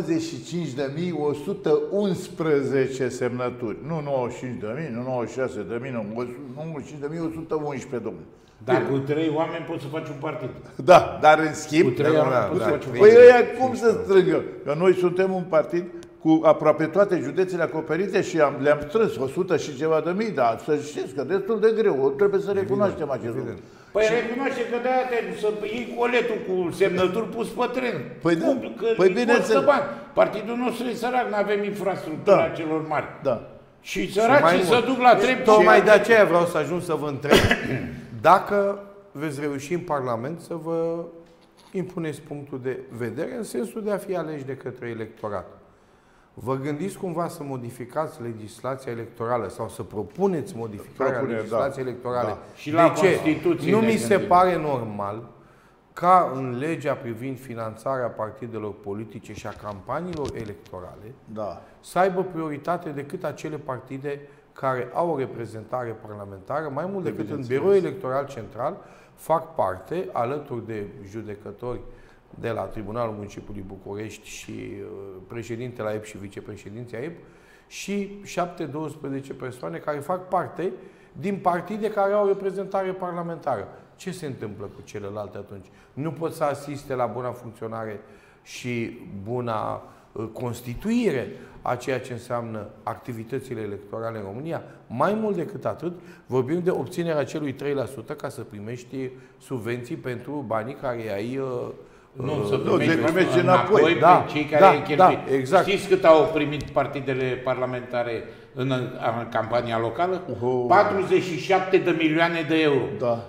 95.111 semnături. Nu 95.000, nu 96.000, nu 95.111, domnule. Dar cu 3 oameni poți să faci un partid. Da, dar în schimb... Cu 3 oameni poți să faci un partid. Păi ăia cum să strângă? Că noi suntem un partid cu aproape toate județele acoperite și le-am strâns 100 și ceva de mii, dar să știți că destul de greu, trebuie să recunoaștem acest lucru. Păi recunoaște că de-aia să iei coletul cu semnături pus pe tren. Păi da. Păi bine să bani. Partidul nostru e sărac, nu avem infrastructura celor mari. Da. Și săracii se duc la trep. Tocmai de aceea vreau să ajung să vă întreb dacă veți reuși în Parlament să vă impuneți punctul de vedere în sensul de a fi aleși de către electorat. Vă gândiți cumva să modificați legislația electorală sau să propuneți modificarea legislației electorale? Da. Și la Constituție. Nu mi se pare normal ca în legea privind finanțarea partidelor politice și a campaniilor electorale să aibă prioritate decât acele partide care au o reprezentare parlamentară, mai mult decât în Biroul Electoral Central, fac parte, alături de judecători de la Tribunalul Municipiului București și președintele AEP și vicepreședinții AEP, și 7-12 persoane care fac parte din partide care au reprezentare parlamentară. Ce se întâmplă cu celelalte atunci? Nu pot să asiste la buna funcționare și buna constituire a ceea ce înseamnă activitățile electorale în România. Mai mult decât atât, vorbim de obținerea celui 3% ca să primești subvenții pentru banii care ai nu, să primești înapoi pe cei care ai cheltuit. Exact. Știți cât au primit partidele parlamentare în campania locală? 47 de milioane de euro. Da.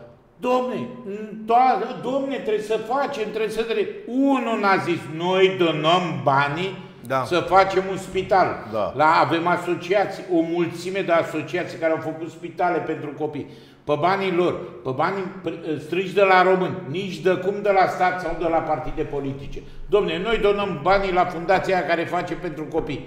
Domne, trebuie să facem, unul n-a zis, noi donăm banii să facem un spital. Avem asociații, o mulțime de asociații care au făcut spitale pentru copii. Pe banii lor, pe banii strânși de la români, nici de cum de la stat sau de la partide politice. Domne, noi donăm banii la fundația care face pentru copii.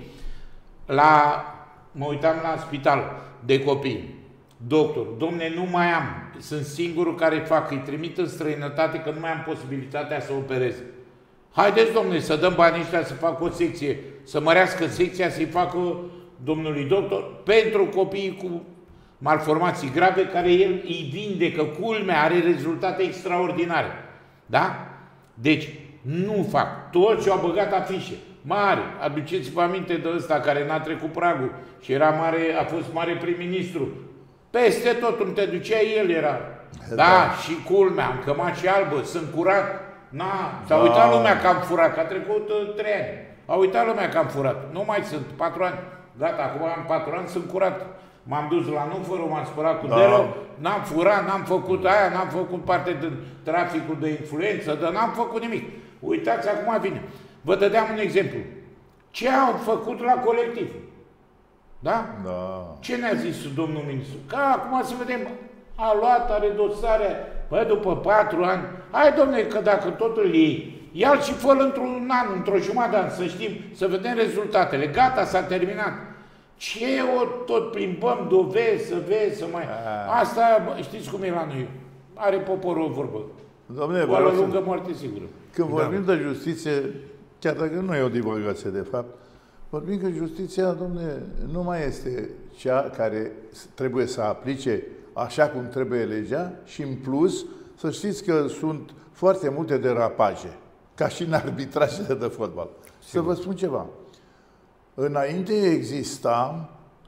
Mă uitam la spital de copii. Doctor, domne, nu mai am. Sunt singurul care fac, îi trimit în străinătate că nu mai am posibilitatea să operez. Haideți, domne, să dăm banii ăștia să facă o secție, să mărească secția, să-i facă domnului doctor pentru copiii cu malformații grave, care el îi vindecă, culmea, are rezultate extraordinare. Da? Deci, nu fac. Toți și-au băgat afișe mari. Aduceți-vă aminte de ăsta care n-a trecut pragul și era mare, a fost mare prim-ministru. Peste tot unde te duceai, el era. Da, și culmea, în cămașă albă, sunt curat. S-a uitat lumea că am furat, că a trecut 3 ani. A uitat lumea că am furat. Nu mai sunt 4 ani. Gata, acum am 4 ani, sunt curat. M-am dus la Nufăru, m-am spălat cu deră, n-am furat, n-am făcut aia, n-am făcut parte din traficul de influență, dar n-am făcut nimic. Uitați, acum vine. Vă dădeam un exemplu. Ce au făcut la colectiv? Da? Ce ne-a zis domnul ministru? Că acum să vedem, a luat, are dosare, bă, după 4 ani, hai domne, că dacă totul iei, ia-l și fă-l într-un an, într-o jumătate de an, să știm, să vedem rezultatele. Gata, s-a terminat. Ce o tot plimbăm, dovezi, să mai... Asta, știți cum e la noi? Are poporul o vorbă. Dom'le, o lungă, moarte sigură. Când vorbim de justiție, chiar dacă nu e o divulgație de fapt, vorbim că justiția, dom'le, nu mai este cea care trebuie să aplice așa cum trebuie legea și, în plus, să știți că sunt foarte multe derapaje, ca și în arbitrajele de fotbal. Să vă spun ceva. Înainte exista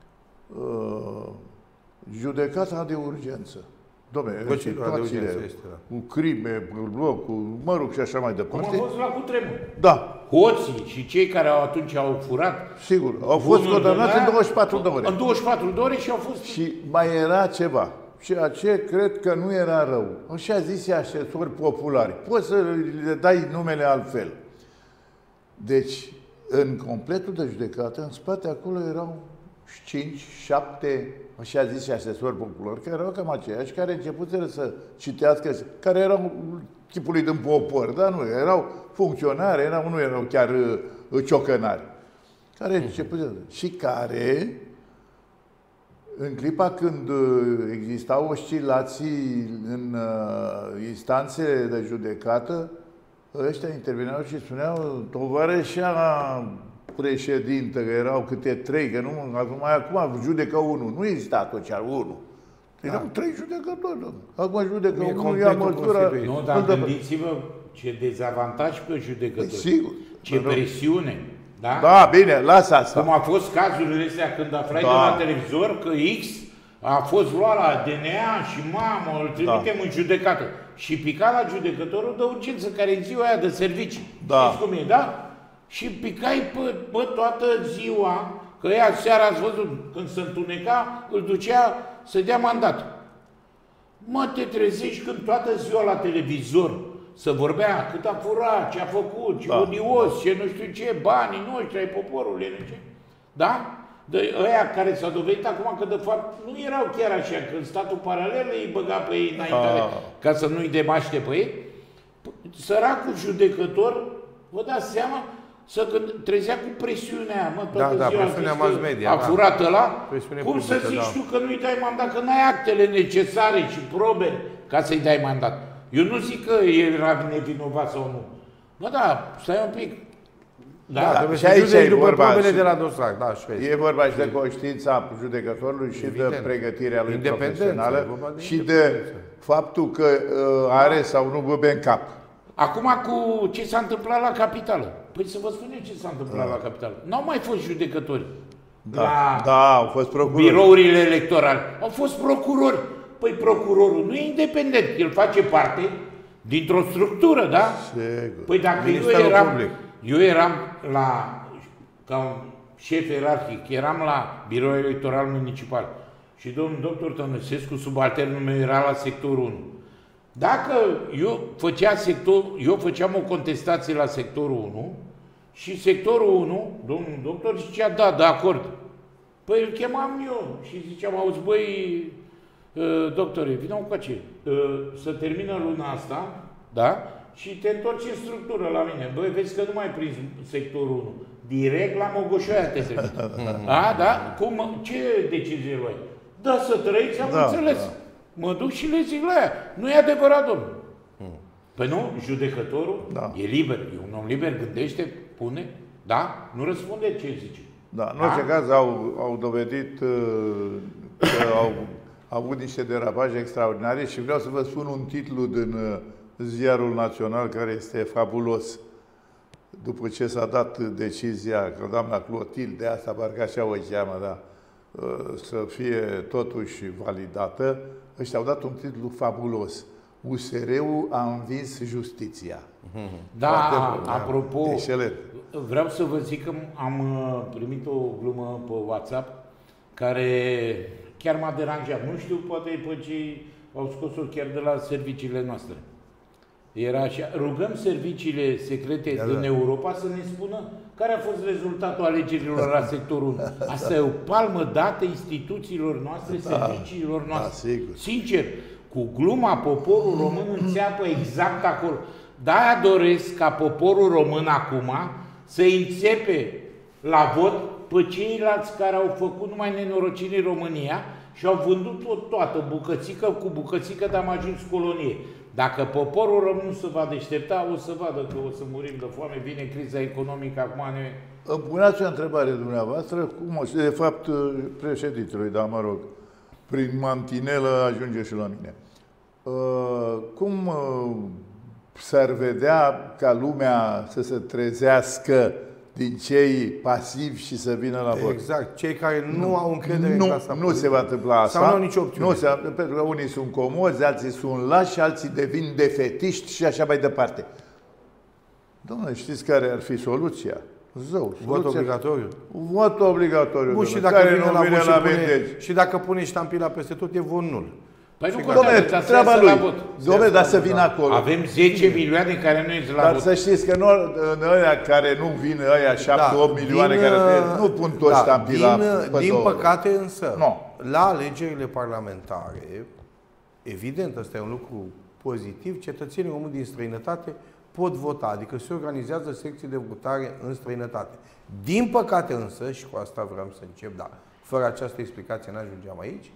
judecata de urgență. Dom'le, situațiile cu crime, cu măruc și așa mai departe. Cum a fost la cutremur. Da. Hoții și cei care atunci au furat. Sigur, au fost condamnați în 24 de ore. În 24 de ore și au fost... Și mai era ceva. Ceea ce cred că nu era rău. Așa zise asesori populari. Poți să le dai numele altfel. Deci, în completul de judecată, în spate acolo erau 5, 7, așa zis, asesori populari, care erau cam aceiași, care începuseră să citească, care erau tipului din popor, dar nu, erau funcționari, nu erau chiar ciocănari, care începuseră și care, în clipa când existau oscilații în instanțele de judecată, ăștia interveneau și spuneau, tovarășa președintă, că erau câte 3, că nu, acum judecă 1. Nu exista atunci 1. Erau 3 judecători. Acum judecă 1, ia măsura. Nu, dar gândiți-vă ce dezavantaj pe judecători. Sigur. Ce presiune. Da? Da, bine, lasă asta. Cum a fost cazurile astea când aflai de la televizor că X a fost luat la DNA și mamă, îl trimitem în judecată. Și pica la judecătorul de urgență, care în ziua aia de servicii. Știți cum e, da? Și picai pe toată ziua, că ea seara, ați văzut, când se întuneca, îl ducea să dea mandat. Mă, te trezești când toată ziua la televizor să vorbea cât a furat, ce a făcut, ce odios, ce nu știu ce, banii noștri, ai poporului, nu știu ce. Da? De ăia care s-au dovedit acum că de fapt nu erau chiar așa, că statul paralel îi băga pe ei înainte, ca să nu-i demaște pe ei. Săracul judecător, vă dați seama, să trezea cu presiunea aia, mă, toată ziua, presiunea mass media, a furat ăla, cum publică, să zici tu că nu-i dai mandat, că n-ai actele necesare și probe ca să-i dai mandat. Eu nu zic că era nevinovat sau nu. Bă, da, stai un pic. Trebuie să judeci după probele de la dosar. E vorba și de conștiința judecătorului și de pregătirea lui profesională și de faptul că are sau nu băbe în cap. Acum cu ce s-a întâmplat la Capitală. Păi să vă spun eu ce s-a întâmplat la Capitală. N-au mai fost judecători au fost procurori. Birourile electorale. Au fost procurori. Păi procurorul nu e independent. El face parte dintr-o structură, da? Sigur. Păi dacă eu eram ca un șef ierarhic, eram la biroul electoral municipal și domnul doctor Tănăsescu, subalternul meu, era la sectorul 1. Dacă eu făceam o contestație la sectorul 1 și sectorul 1, domnul doctor zicea da, de acord. Păi îl chemam eu și ziceam, auzi, băi, doctore, vină cu ce? Să termină luna asta, da? Și te întorci în structură la mine. Băi, vezi că nu mai prins sectorul 1. Direct la Mogoșoaia te trimit. Da? Ce decizie luai? Da, să trăiți, am înțeles. Mă duc și le zic la ea. Nu e adevărat, domnule. Păi nu, judecătorul e liber. E un om liber, gândește, pune, da? Nu răspunde ce zice. Da, în orice caz au dovedit că au avut niște derapaje extraordinare și vreau să vă spun un titlu din Ziarul Național care este fabulos. După ce s-a dat decizia că doamna Clotilde, asta parcă așa o cheamă, da, să fie totuși validată, ăștia au dat un titlu fabulos. USR-ul a învins justiția. Da, apropo, excelent. Vreau să vă zic că am primit o glumă pe WhatsApp care chiar m-a deranjat. Nu știu, poate pe cei au scos-o chiar de la serviciile noastre. Era așa, rugăm serviciile secrete din Europa să ne spună care a fost rezultatul alegerilor la sectorul 1. Asta e o palmă dată instituțiilor noastre, serviciilor noastre. Sincer, cu gluma, poporul român înțeapă exact acolo. De-aia doresc ca poporul român acum să înțepe la vot pe ceilalți care au făcut numai nenorociri în România și au vândut toată, bucățică cu bucățică, dar am ajuns colonie. Dacă poporul român se va deștepta, o să vadă că o să murim de foame, vine criza economică, acum ne... Îmi puneați o întrebare dumneavoastră, cum, de fapt, președintelui, dar mă rog, prin mantinelă ajunge și la mine. Cum s-ar vedea ca lumea să se trezească din cei pasivi și să vină la vot? Exact, cei care nu au încredere în clasa politică. Nu se va întâmpla asta. Sau nu au nicio opțiune. Pentru că unii sunt comozi, alții sunt lași, alții devin defetiști și așa mai departe. Dom'le, știți care ar fi soluția? Vot obligatoriu. Vot obligatoriu. Bun, și dacă vine la vot și dacă pune ștampila peste tot, e vot nul. Păi nu contează, treaba lui. Dom'le, dar să vină acolo. Avem 10 milioane care nu ies la vot. Dar să știți că în ăia care nu vin, ăia 7-8 milioane care nu pun toți ștampila. Din păcate însă, la alegerile parlamentare, evident, ăsta e un lucru pozitiv, cetățenii români din străinătate pot vota, adică se organizează secții de votare în străinătate. Din păcate însă, și cu asta vreau să încep, dar fără această explicație n-ajungeam aici,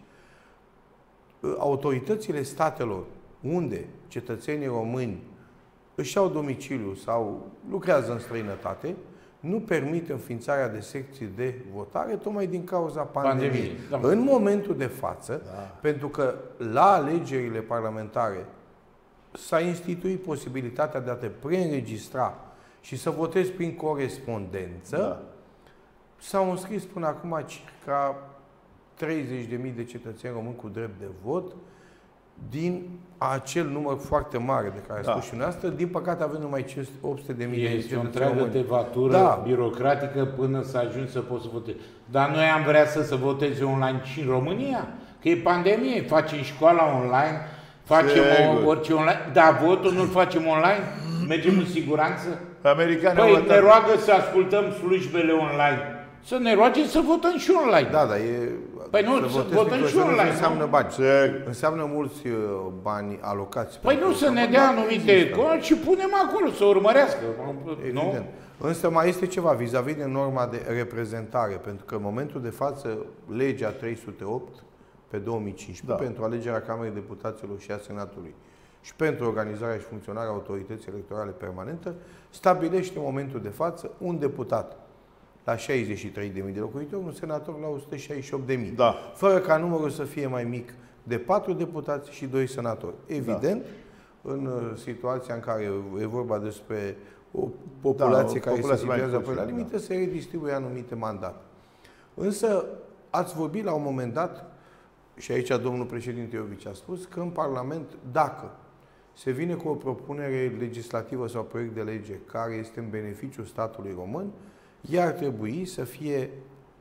autoritățile statelor unde cetățenii români își au domiciliu sau lucrează în străinătate, nu permit înființarea de secții de votare tocmai din cauza pandemiei. În momentul de față, pentru că la alegerile parlamentare s-a instituit posibilitatea de a te preînregistra și să votezi prin corespondență, s-au înscris până acum circa 30.000 de cetățeni români cu drept de vot, din acel număr foarte mare de care a spus și noastră. Din păcate avem numai 800.000 de este o întreagă tevatură birocratică până să ajungi să poți să votezi. Dar noi am vrea să se voteze online și în România, că e pandemie, facem școala online, facem orice online, dar votul nu-l facem online, mergem în siguranță. Păi ne roagă să ascultăm slujbele online. Să ne roage să votăm și online. Da, e... Păi nu, să votăm și online. Înseamnă bani. Înseamnă mulți bani alocați. Păi nu, să ne dea anumite coni și punem acolo, să urmărească. Evident. Însă mai este ceva vis-a-vis de norma de reprezentare, pentru că în momentul de față, legea 308 pe 2015, pentru alegerea Camerei Deputaților și a Senatului și pentru organizarea și funcționarea autorității electorale permanentă, stabilește în momentul de față un deputat la 63.000 de locuitori, un senator la 168.000. Fără ca numărul să fie mai mic de 4 deputați și 2 senatori. Evident, în situația în care e vorba despre o populație care se situează pe la limită, se redistribuie anumite mandate. Însă, ați vorbit la un moment dat, și aici domnul președinte Iovici a spus, că în Parlament, dacă se vine cu o propunere legislativă sau proiect de lege care este în beneficiul statului român, ea ar trebui să fie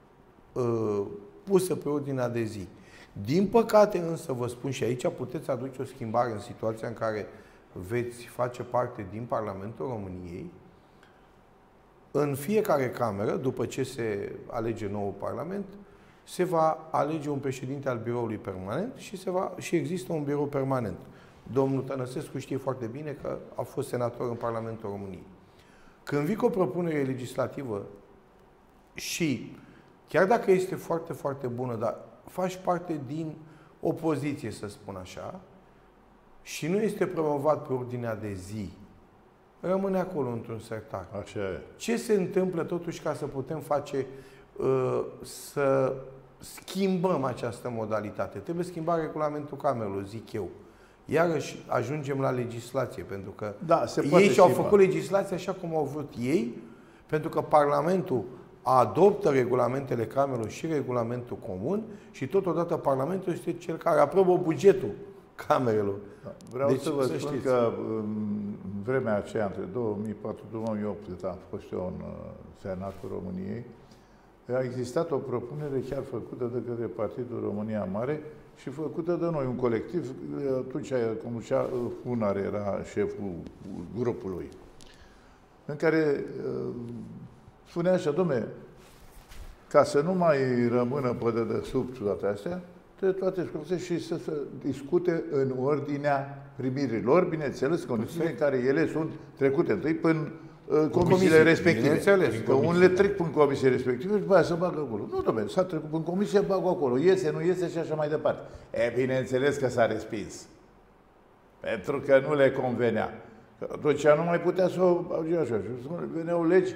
pusă pe ordinea de zi. Din păcate însă, vă spun și aici, puteți aduce o schimbare în situația în care veți face parte din Parlamentul României. În fiecare cameră, după ce se alege nou Parlament, se va alege un președinte al biroului permanent și există un birou permanent. Domnul Tănăsescu știe foarte bine că a fost senator în Parlamentul României. Când vii cu o propunere legislativă și, chiar dacă este foarte, foarte bună, dar faci parte din opoziție, să spun așa, și nu este promovat pe ordinea de zi, rămâne acolo într-un sertar. Așa e. Ce se întâmplă totuși ca să putem face, să schimbăm această modalitate? Trebuie schimbat regulamentul camerelor, zic eu. Iarăși ajungem la legislație, pentru că ei și-au făcut legislația așa cum au vrut ei, pentru că Parlamentul adoptă regulamentele camerelor și regulamentul comun și totodată Parlamentul este cel care aprobă bugetul camerelor. Vreau să vă spun că în vremea aceea, între 2004-2008, cât am fost eu în Senatul României, a existat o propunere chiar făcută de către Partidul România Mare și făcută de noi, un colectiv. Atunci conducea Funar, era șeful grupului, în care spunea așa: dom'le, ca să nu mai rămână pe dedesubt toate astea, toate scoase și să se discute în ordinea primirilor, bineînțeles, condițiile în care ele sunt trecute întâi până comisiile respective. Că unele trec până comisiile respective și după aia se bagă acolo. Nu, dom'le, s-a trecut până comisie, bagă acolo. Iese, nu iese și așa mai departe. Bineînțeles că s-a respins. Pentru că nu le convenea. Că atunci nu mai putea să o bage așa. Și veneau legi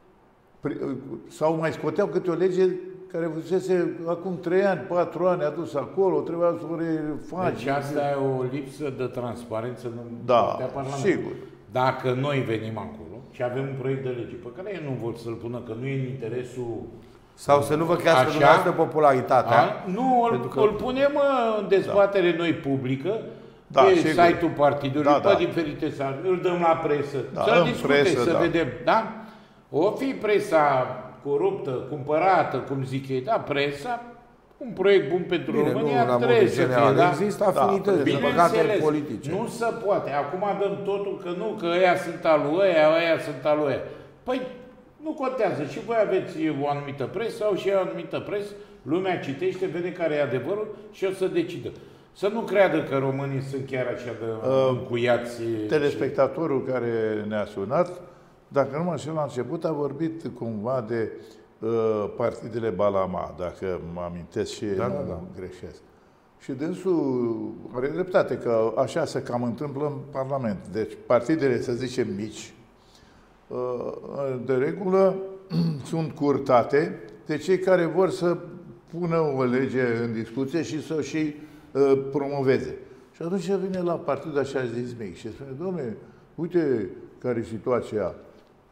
sau mai scoteau câte o lege care fusese acum 3 ani, 4 ani adus acolo, trebuia să o refaci. Deci asta e o lipsă de transparență în partea Parlamentului. Sigur. Dacă noi venim acolo și avem un proiect de lege pe care ei nu vor să-l pună, că nu e în interesul... Sau să nu vă crească dumneavoastră popularitatea. Nu, îl punem în dezbatere noi publică, pe site-ul partidului, pe diferite site, îl dăm la presă, să-l discute, să vedem. Da? O fi presa coruptă, cumpărată, cum zic ei, presa, un proiect bun pentru România trebuie să fie, există afinități, bineînțeles, politice. Nu se poate. Acum dăm totul că nu, că ăia sunt al lui ăia sunt al lui ăia. Păi, nu contează. Și voi aveți o anumită presă sau și o anumită presă, lumea citește, vede care e adevărul și o să decidă. Să nu creadă că românii sunt chiar așa de încuiați. Telespectatorul care ne-a sunat, dacă nu mă înșel, la început a vorbit cumva de partidele Balama, dacă mă amintesc și nu greșesc. Și dânsul are dreptate că așa se cam întâmplă în Parlament. Deci partidele, să zicem, mici, de regulă sunt curtate de cei care vor să pună o lege în discuție și să o și promoveze. Și atunci vine la partidul așa zis mic și spune: dom'le, uite care e situația.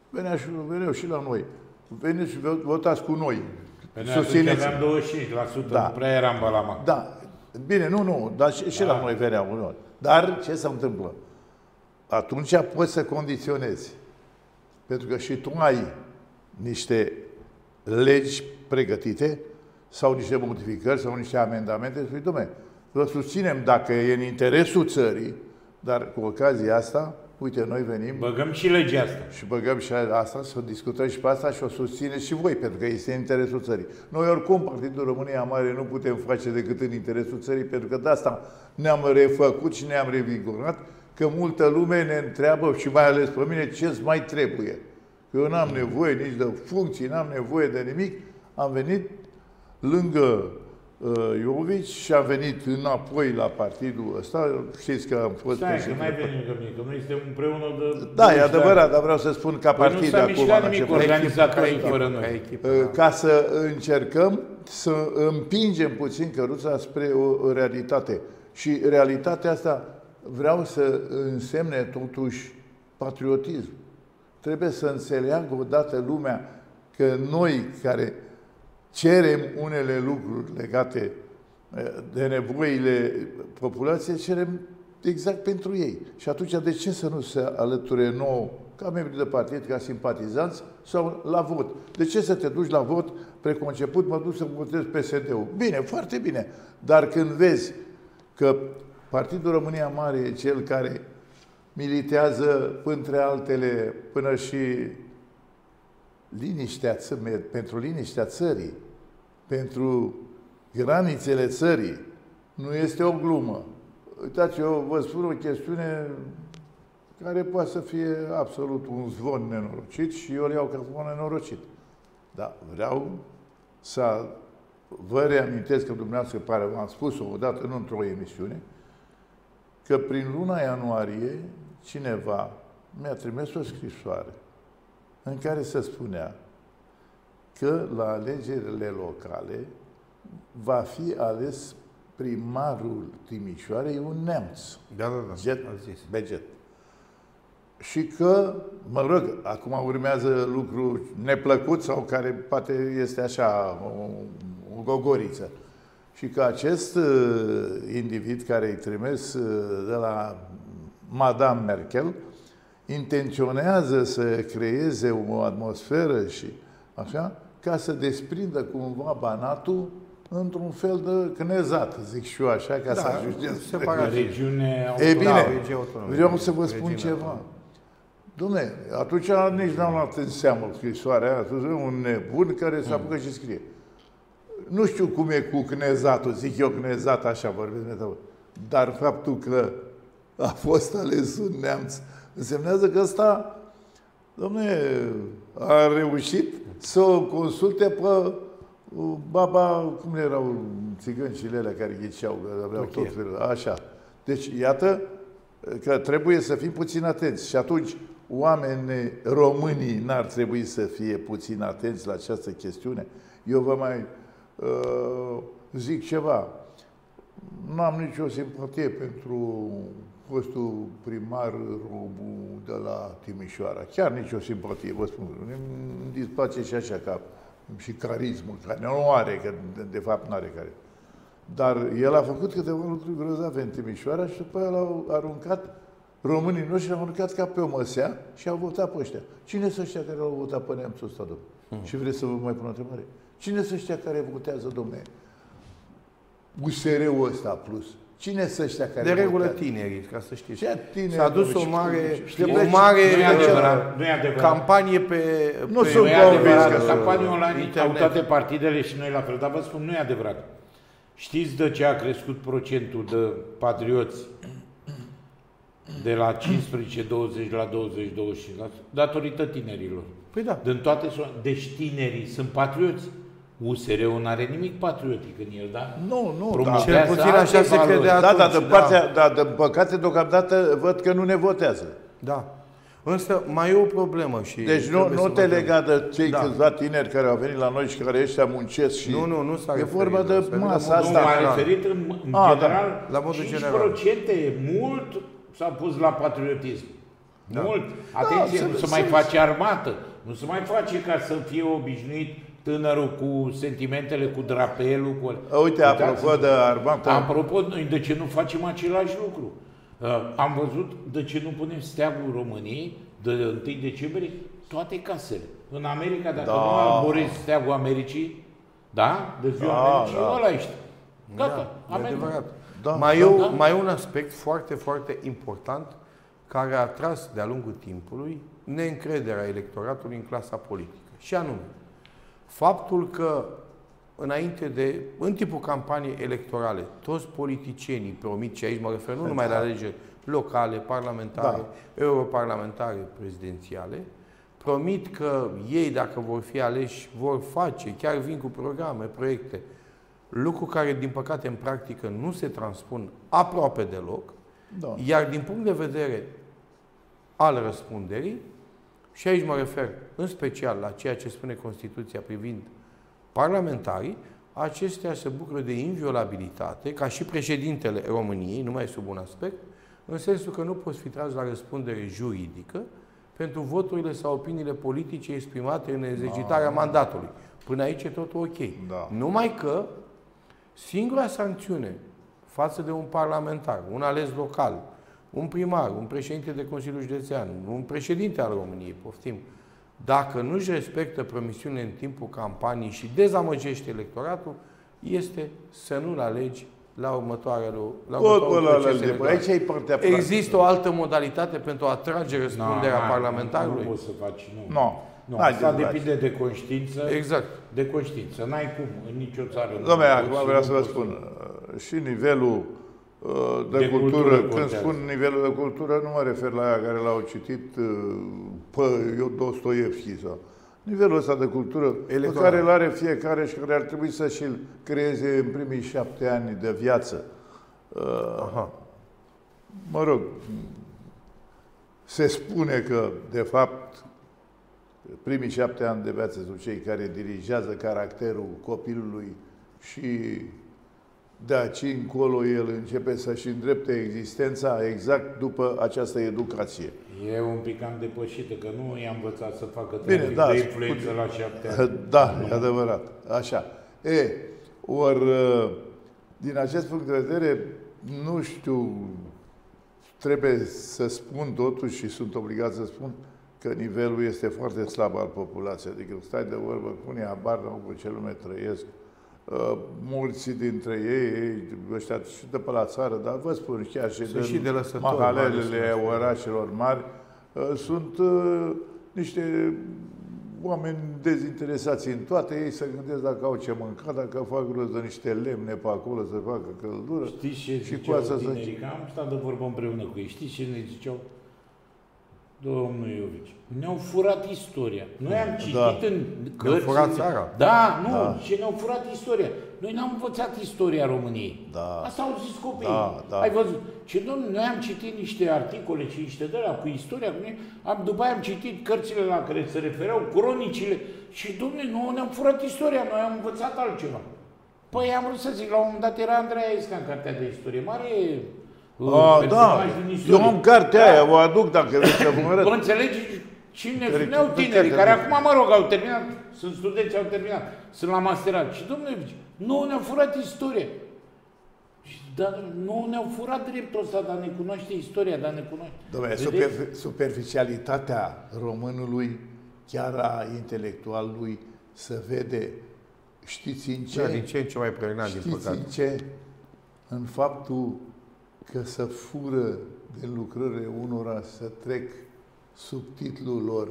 veneau și la noi. Veniți și votați cu noi. Pe noi atunci aveam 25%, nu prea eram balama. Da. Bine, nu, dar și la noi veneau. Dar ce se întâmplă? Atunci poți să condiționezi. Pentru că și tu ai niște legi pregătite sau niște modificări sau niște amendamente. Spui, dom'le, vă susținem dacă e în interesul țării, dar cu ocazia asta, uite, noi venim... Băgăm și legea asta. Și băgăm și asta, să discutăm și pe asta și o susțineți și voi, pentru că este în interesul țării. Noi, oricum, Partidul România Mare nu putem face decât în interesul țării, pentru că de asta ne-am refăcut și ne-am revigorat, că multă lume ne întreabă, și mai ales pe mine, ce-ți mai trebuie. Că eu n-am nevoie nici de funcții, n-am nevoie de nimic. Am venit lângă Iovici și am venit înapoi la partidul ăsta. Știți că am fost... Stai, că n-ai venit că noi suntem împreună de... Da, e adevărat, dar vreau să spun ca partid... Nu s-a mișcat nimic organizatorii fără noi. Ca să încercăm să împingem puțin căruța spre o realitate. Și realitatea asta vreau să însemne totuși patriotism. Trebuie să înțeleagă odată lumea că noi care cerem unele lucruri legate de nevoile populației, cerem exact pentru ei. Și atunci de ce să nu se alăture nouă, ca membri de partid, ca simpatizanți, sau la vot? De ce să te duci la vot preconceput, mă duc să votez PSD-ul? Bine, foarte bine. Dar când vezi că Partidul România Mare e cel care militează, între altele, până și pentru liniștea țării, pentru granițele țării, nu este o glumă. Uitați, eu vă spun o chestiune care poate să fie absolut un zvon nenorocit și eu le iau ca zvon nenorocit. Dar vreau să vă reamintesc că dumneavoastră, pare, v-am spus-o odată, nu într-o emisiune, că prin luna ianuarie cineva mi-a trimis o scrisoare în care se spunea că la alegerile locale va fi ales primarul Timișoarei un neamț. Beget. Și că, mă rog, acum urmează lucru neplăcut sau care poate este așa, o gogoriță. Și că acest individ care îi trimis de la Madame Merkel intenționează să creeze o atmosferă și așa, ca să desprindă cumva Banatul într-un fel de cnezat, zic și eu așa, ca să ajungem regiune autonomă. E bine, vreau să vă spun ceva. Dom'le, atunci nici n-am luat în seamă scrisoarea aia, un nebun care s-a apucat și scrie. Nu știu cum e cu cnezatul, zic eu cnezat, așa vorbesc, dar faptul că a fost ales un neamț însemnează că ăsta, dom'le, a reușit să o consulte pe baba, cum erau țigăncile alea care ghiceau, că aveau tot felul, așa. Deci, iată că trebuie să fim puțin atenți. Și atunci, oamenii românii n-ar trebui să fie puțin atenți la această chestiune. Eu vă mai zic ceva. Nu am nicio simpatie pentru fostul primar Robu de la Timișoara. Chiar nicio simpatie, vă spun. Îmi displace și așa, ca și carismul, care nu are, că de fapt nu are care. Dar el a făcut câteva lucruri grozave în Timișoara și după aia l-au aruncat, românii noștri l-au aruncat ca pe o măsea și au votat pe ăștia. Cine sunt ăștia care l-au votat pe neamțul ăsta, domnule? Și vreți să vă mai pun o întrebare? Cine sunt ăștia care votează, domnule? USR-ul ăsta plus. Cine sunt ăștia care de regulă tinerii, ca să știți. S-a dus o mare campanie pe... Nu sunt convins. Campanii online au toate partidele și noi la fel, dar vă spun, nu e adevărat. Știți de ce a crescut procentul de patrioți de la 15-20 la 20-25%? Datorită tinerilor. Păi da. Deci tinerii sunt patrioți. USR-ul n-are nimic patriotic în el, da? Nu, cel puțin așa se credea atunci. Dar de păcate, deocamdată, văd că nu ne votează. Da. Însă mai e o problemă și... Deci nu te lega de cei câțiva tineri care au venit la noi și care ăștia muncesc și... Nu s-a referit. E vorba de masa asta. Nu, m-a referit în general, la modul general. 5% mult s-a pus la patriotism. Da. Mult. Atenție, nu se mai face armată. Nu se mai face ca să fie obișnuit tânărul cu sentimentele, cu drapelul. Cu... Uite, apropo de armată... Apropo, noi de ce nu facem același lucru? Am văzut de ce nu punem steagul României de 1 decembrie toate casele. În America, dacă nu arborezi steagul Americii, da? De ziua Americii, ăla ești. Gata, adevărat. Mai un aspect foarte, foarte important care a tras de-a lungul timpului neîncrederea electoratului în clasa politică. Și anume, faptul că în timpul campaniei electorale, toți politicienii promit, și aici mă refer nu numai la alegeri locale, parlamentare, europarlamentare, prezidențiale, promit că ei, dacă vor fi aleși, vor face, chiar vin cu programe, proiecte, lucru care, din păcate, în practică nu se transpun aproape deloc, iar din punct de vedere al răspunderii, și aici mă refer în special la ceea ce spune Constituția privind parlamentarii, acestea se bucură de inviolabilitate, ca și președintele României, numai sub un aspect, în sensul că nu poți fi tras la răspundere juridică pentru voturile sau opiniile politice exprimate în exercitarea mandatului. Până aici e totul ok. Numai că singura sancțiune față de un parlamentar, un ales local, un primar, un președinte de Consiliul Județean, un președinte al României, poftim, dacă nu-și respectă promisiunile în timpul campaniei și dezamăgește electoratul, este să nu-l alegi la următorul proces electoral. Există o altă modalitate pentru a atrage răspunderea parlamentarului? Nu poți să faci, nu. Asta depinde de conștiință. Exact. De conștiință. N-ai cum, în nicio țară. Dom'le, acum vreau să vă spun, și nivelul de cultură, când spun nivelul de cultură, nu mă refer la aia care l-au citit Dostoievski sau... Nivelul ăsta de cultură pe care îl are fiecare și care ar trebui să și-l creeze în primii 7 ani de viață. Mă rog, se spune că, de fapt, primii 7 ani de viață sunt cei care dirigează caracterul copilului și de aici încolo el începe să-și îndrepte existența exact după această educație. E un pic cam depășită, că nu i-am învățat să facă trafic de influență la 7 ani. Da, e adevărat. Așa. Ori, din acest punct de vedere, nu știu, trebuie să spun totuși și sunt obligat să spun că nivelul este foarte slab al populației. Adică stai de vorbă cu unii, habar n-au cu ce lume trăiesc. Mulți dintre ei, ăștia și de pe la țară, dar vă spun, chiar și de mahalelele orașelor mari, sunt niște oameni dezinteresați în toate. Ei se gândesc dacă au ce mânca, dacă fac rost de niște lemne pe acolo să facă căldură. Știți ce ziceau tinerii? Că am stat de vorbă împreună cu ei. Știți ce ne ziceau? Domnul Iovici, ne-au furat istoria. Noi am citit în cărți... Ne-au furat țara. Și ne-au furat istoria. Noi n-am învățat istoria României. Asta au zis copiii. Ai văzut? Și, domnule, noi am citit niște articole și niște de-alea cu istoria. După aia am citit cărțile la care se refereau, cronicile. Și, domnule, noi ne-am furat istoria. Noi am învățat altceva. Păi am vrut să zic, la un moment dat era Andreea Esca în cartea de istorie. Mare... Eu am cartea aia, o aduc dacă vreți să vă arăt. Vă înțelegi? Și ne spuneau tinerii, care acum, mă rog, au terminat, sunt studenți, au terminat, sunt la masterat. Și, domnule, nouă ne-au furat istoria. Dar nouă ne-au furat dreptul ăsta, dar ne cunoaște istoria, dar ne cunoaște. Dom'le, superficialitatea românului, chiar a intelectualului, se vede, știți în ce? Din ce în ce mai pregnat, din păcate. Știți în ce? În faptul că să fură de lucrările unora să trec subtitlul lor.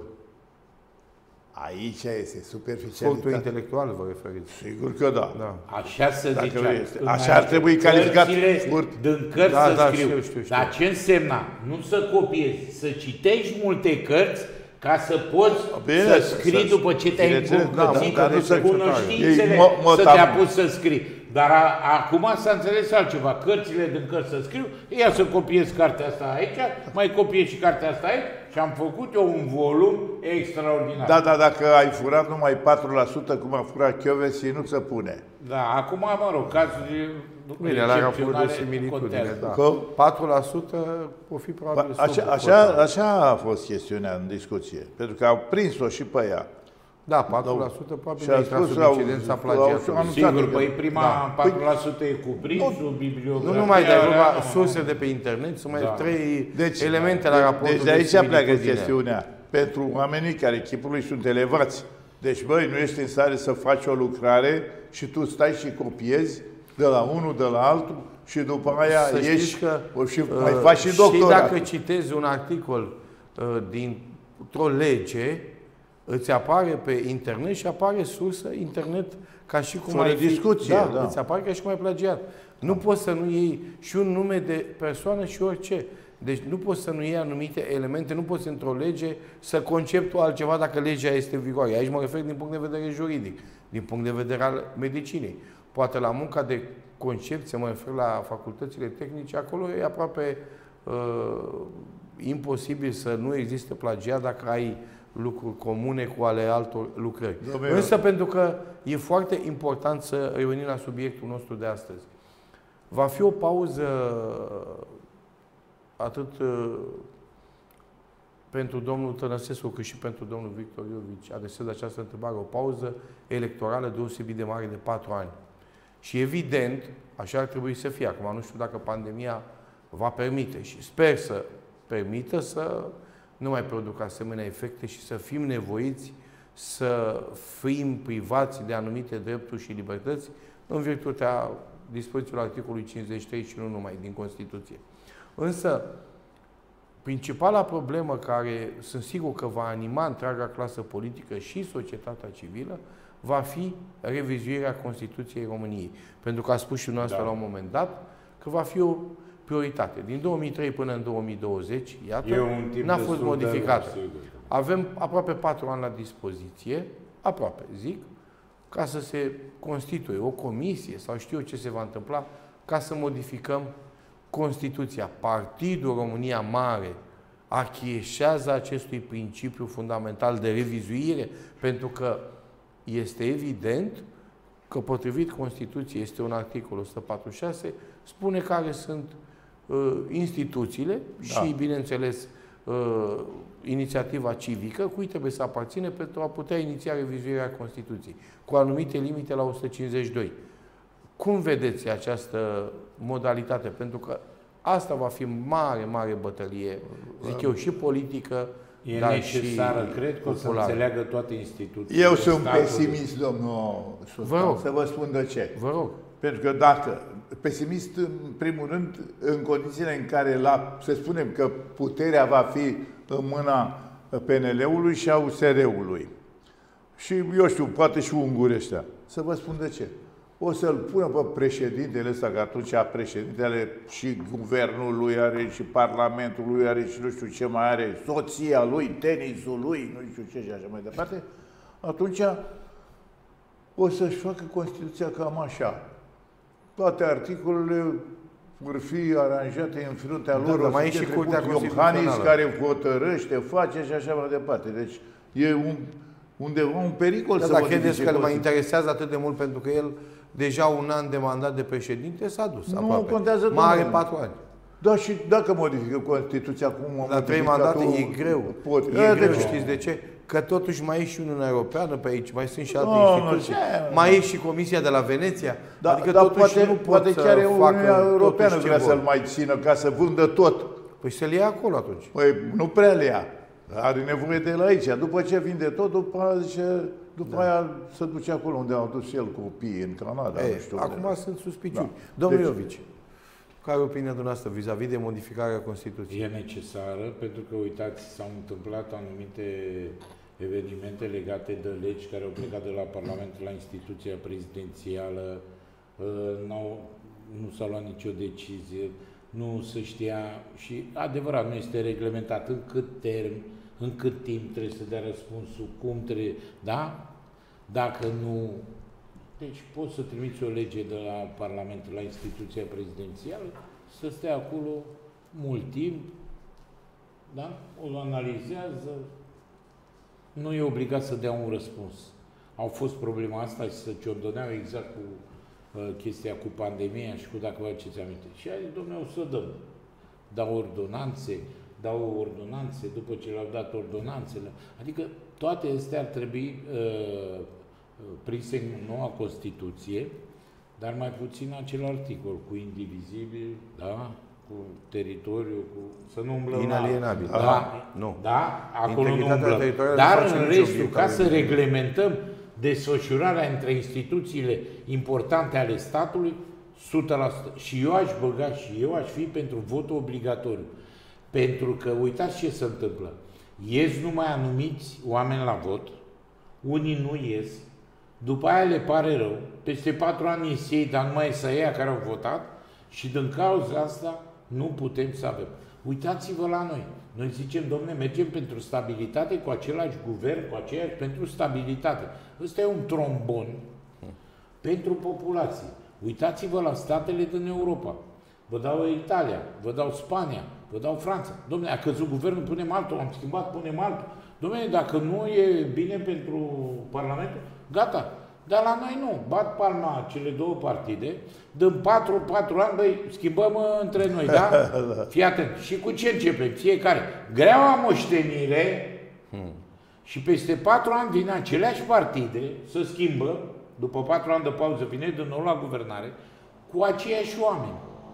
Aici este superficialitatea. Furtul intelectual, vă referiți? Sigur că da. Așa se zicea. Așa ar trebui calificat. Din cărți să scriu. Știu. Dar ce însemna? Nu să copiezi, să citești multe cărți ca să poți să scrii după ce te-ai îmbogățit cunoștințele, să te apuci să scrii. Dar acum s-a înțeles altceva. Cărțile din cărți să scriu, ia să copiez cartea asta aici, mai copiez și cartea asta aici și am făcut eu un volum extraordinar. Da, dar dacă ai furat numai 4%, cum a furat Chiovesi, nu se pune. Da, acum, mă rog, cazuri bine, la raport de similitudine, da. 4% o fi probabil așa a fost chestiunea în discuție. Pentru că au prins-o și pe ea. Da, 4% probabil nu intra sub incidența plagiatului. Sigur, păi prima 4% e cuprins sub bibliografia. Nu numai de surse de pe internet, sunt mai 3 elemente la raportul deci de aici pleacă chestiunea. Pentru oamenii care chipului sunt elevați. Deci, băi, nu ești în stare să faci o lucrare și tu stai și copiezi de la unul, de la altul și după aia ieși și mai faci și doctorat. Și dacă citezi un articol dintr-o lege, îți apare pe internet și apare sursă internet ca și cum ai discuție, da, îți apare ca și cum ai plagiat. Nu poți să nu iei și un nume de persoană și orice. Deci nu poți să nu iei anumite elemente, nu poți într-o lege să concepi tu altceva dacă legea este în vigoare. Aici mă refer din punct de vedere juridic, din punct de vedere al medicinei. Poate la munca de concepție, mă refer la facultățile tehnice, acolo e aproape imposibil să nu existe plagiat dacă ai lucruri comune cu ale altor lucrări. Însă pentru că e foarte important să revenim la subiectul nostru de astăzi. Va fi o pauză atât pentru domnul Tănăsescu cât și pentru domnul Victor Iovici. Adresez această întrebare. O pauză electorală deosebit de mare de 4 ani. Și evident, așa ar trebui să fie. Acum nu știu dacă pandemia va permite și sper să permită să nu mai producă asemenea efecte și să fim nevoiți să fim privați de anumite drepturi și libertăți în virtutea dispozițiilor articolului 53 și nu numai din Constituție. Însă, principala problemă care sunt sigur că va anima întreaga clasă politică și societatea civilă va fi revizuirea Constituției României. Pentru că a spus și dumneavoastră la un moment dat că va fi o prioritate. Din 2003 până în 2020, iată, n-a fost modificată. Avem aproape 4 ani la dispoziție, aproape, zic, ca să se constituie o comisie sau știu eu ce se va întâmpla, ca să modificăm Constituția. Partidul România Mare achieșează acestui principiu fundamental de revizuire, pentru că este evident că potrivit Constituției, este un articol 146, spune care sunt instituțiile și, bineînțeles, inițiativa civică, cui trebuie să aparține pentru a putea iniția revizuirea Constituției, cu anumite limite la 152. Cum vedeți această modalitate? Pentru că asta va fi mare, mare bătălie, zic eu, și politică, e dar necesară, și cred că o să înțeleagă toate instituțiile. Eu sunt pesimist, domnul Sultan, să vă spun de ce. Vă rog. Pentru că dacă, pesimist în primul rând, în condițiile în care, să spunem că puterea va fi în mâna PNL-ului și a USR-ului. Și, eu știu, poate și unguri ăștia. Să vă spun de ce. O să-l pună pe președintele ăsta, că atunci președintele și guvernul lui are, și parlamentul lui are, și nu știu ce mai are, soția lui, tenisul lui, nu știu ce și așa mai departe, atunci o să-și facă Constituția cam așa. Toate articolele vor fi aranjate în fruntea lor, o mai e și Curtea Constituțională care hotărăște, face și așa mai departe. Deci e undeva un pericol să modifice. Credeți că îl mai interesează atât de mult pentru că el deja un an de mandat de președinte s-a dus aproape. Nu contează. Mai are 4 ani. Da, și dacă modifică Constituția cum la 3 mandate e greu. E greu, știți de ce? Că totuși mai e și Uniunea Europeană pe aici, mai sunt și alte instituții. Mai e și Comisia de la Veneția. Da, adică totuși poate chiar Uniunea Europeană vrea să-l mai țină ca să vândă tot. Păi să-l ia acolo atunci. Păi nu prea le ia. Are nevoie de la aici. După ce vinde tot, după aia se duce acolo unde au dus el copiii, în Canada. Nu știu acum sunt suspiciuni. Domnul Iovici, care e opinia dumneavoastră vis-a-vis de modificarea Constituției? E necesară, pentru că, uitați, s-au întâmplat anumite evenimente legate de legi care au plecat de la Parlament la instituția prezidențială, nu s-a luat nicio decizie, nu se știa și, adevărat, nu este reglementat în cât termen, în cât timp trebuie să dea răspunsul, cum trebuie, da? Dacă nu... Deci poți să trimiți o lege de la Parlament la instituția prezidențială, să stea acolo mult timp, da? O analizează, nu e obligat să dea un răspuns. Au fost problema asta și să ciordoneau exact cu chestia cu pandemia și cu dacă vă aduceți aminte. Și a zis, dom'le, o să dăm. Dau ordonanțe, după ce le-au dat ordonanțele. Adică toate astea ar trebui prinse în noua Constituție, dar mai puțin acel articol cu indivizibil, da? Cu teritoriu, cu... să nu umblăm inalienabil. Da, nu. Da, acolo nu umblăm. Dar în restul, ca să reglementăm desfășurarea între instituțiile importante ale statului, 100%. Și eu aș băga și eu aș fi pentru votul obligatoriu. Pentru că, uitați ce se întâmplă. Ies numai anumiți oameni la vot, unii nu ies, după aia le pare rău, peste 4 ani ies ei, dar nu mai ies ăia care au votat și din cauza asta nu putem să avem. Uitați-vă la noi. Noi zicem, domne, mergem pentru stabilitate cu același guvern, cu aceeași pentru stabilitate. Ăsta e un trombon pentru populație. Uitați-vă la statele din Europa. Vă dau Italia, vă dau Spania, vă dau Franța. Dom'le, a căzut guvernul, punem altul, am schimbat, punem altul. Dom'le, dacă nu e bine pentru Parlamentul, gata. Dar la noi nu. Bat palma cele două partide, dăm 4 ani, băi, schimbăm între noi, da? Fii atent. Și cu ce începem? Fiecare. Greaua moștenire și peste 4 ani vin aceleași partide să schimbă, după 4 ani de pauză vine din nou la guvernare, cu aceiași oameni.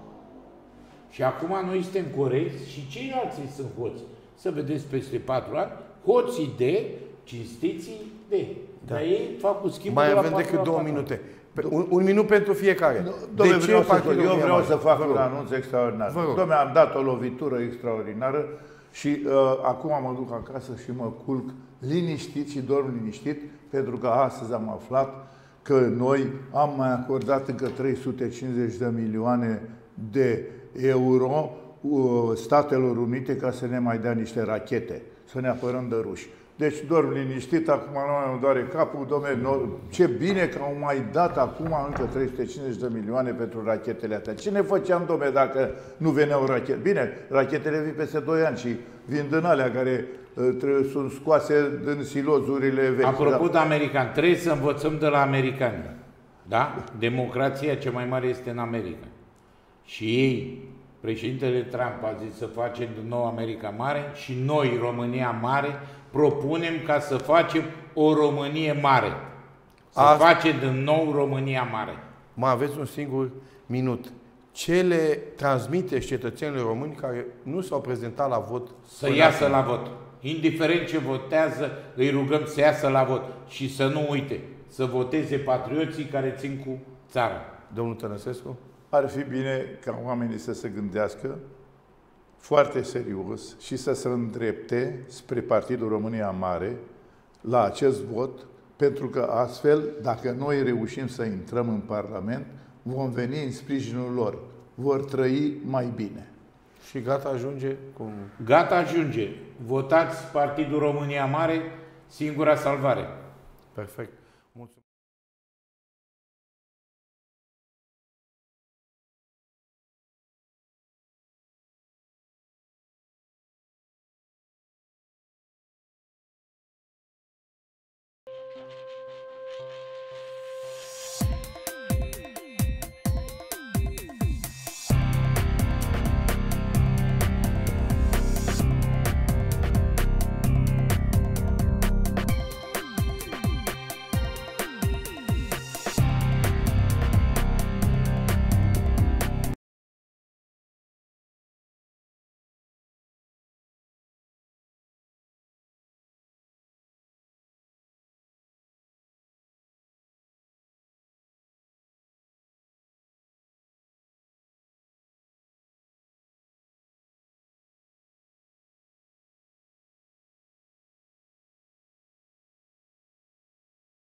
Și acum noi suntem corecți și ceilalți sunt hoți. Să vedeți peste 4 ani, hoții de, cinstiții de. Da. Dar ei fac cu schimbul mai de la avem 4 decât la 2 4. minute. Un minut pentru fiecare. Dom'le, eu vreau să fac un anunț extraordinar. Dom'le, am dat o lovitură extraordinară și acum mă duc acasă și mă culc liniștit și dorm liniștit, pentru că astăzi am aflat că noi am mai acordat încă 350 de milioane de euro Statelor Unite ca să ne mai dea niște rachete, să ne apărăm de ruși. Deci dorm liniștit, acum nu mai doare capul, dom'le, ce bine că au mai dat acum încă 350 de milioane pentru rachetele astea. Ce ne făceam, dom'le, dacă nu veneau rachete? Bine, rachetele vin peste 2 ani și vin din alea care sunt scoase din silozurile vechi. Apropo de americani, trebuie să învățăm de la americani. Da? Democrația cea mai mare este în America. Și ei, președintele Trump a zis să facem din nou America mare și noi, România mare, propunem ca să facem o Românie mare. Să facem din nou România mare. Mai aveți un singur minut. Ce le transmite cetățenilor români care nu s-au prezentat la vot? Să iasă la vot. Indiferent ce votează, îi rugăm să iasă la vot. Și să nu uite, să voteze patrioții care țin cu țara. Domnul Tănăsescu? Ar fi bine ca oamenii să se gândească foarte serios și să se îndrepte spre Partidul România Mare la acest vot, pentru că astfel, dacă noi reușim să intrăm în Parlament, vom veni în sprijinul lor. Vor trăi mai bine. Și gata ajunge? Gata ajunge. Votați Partidul România Mare, singura salvare. Perfect. Mulțumesc.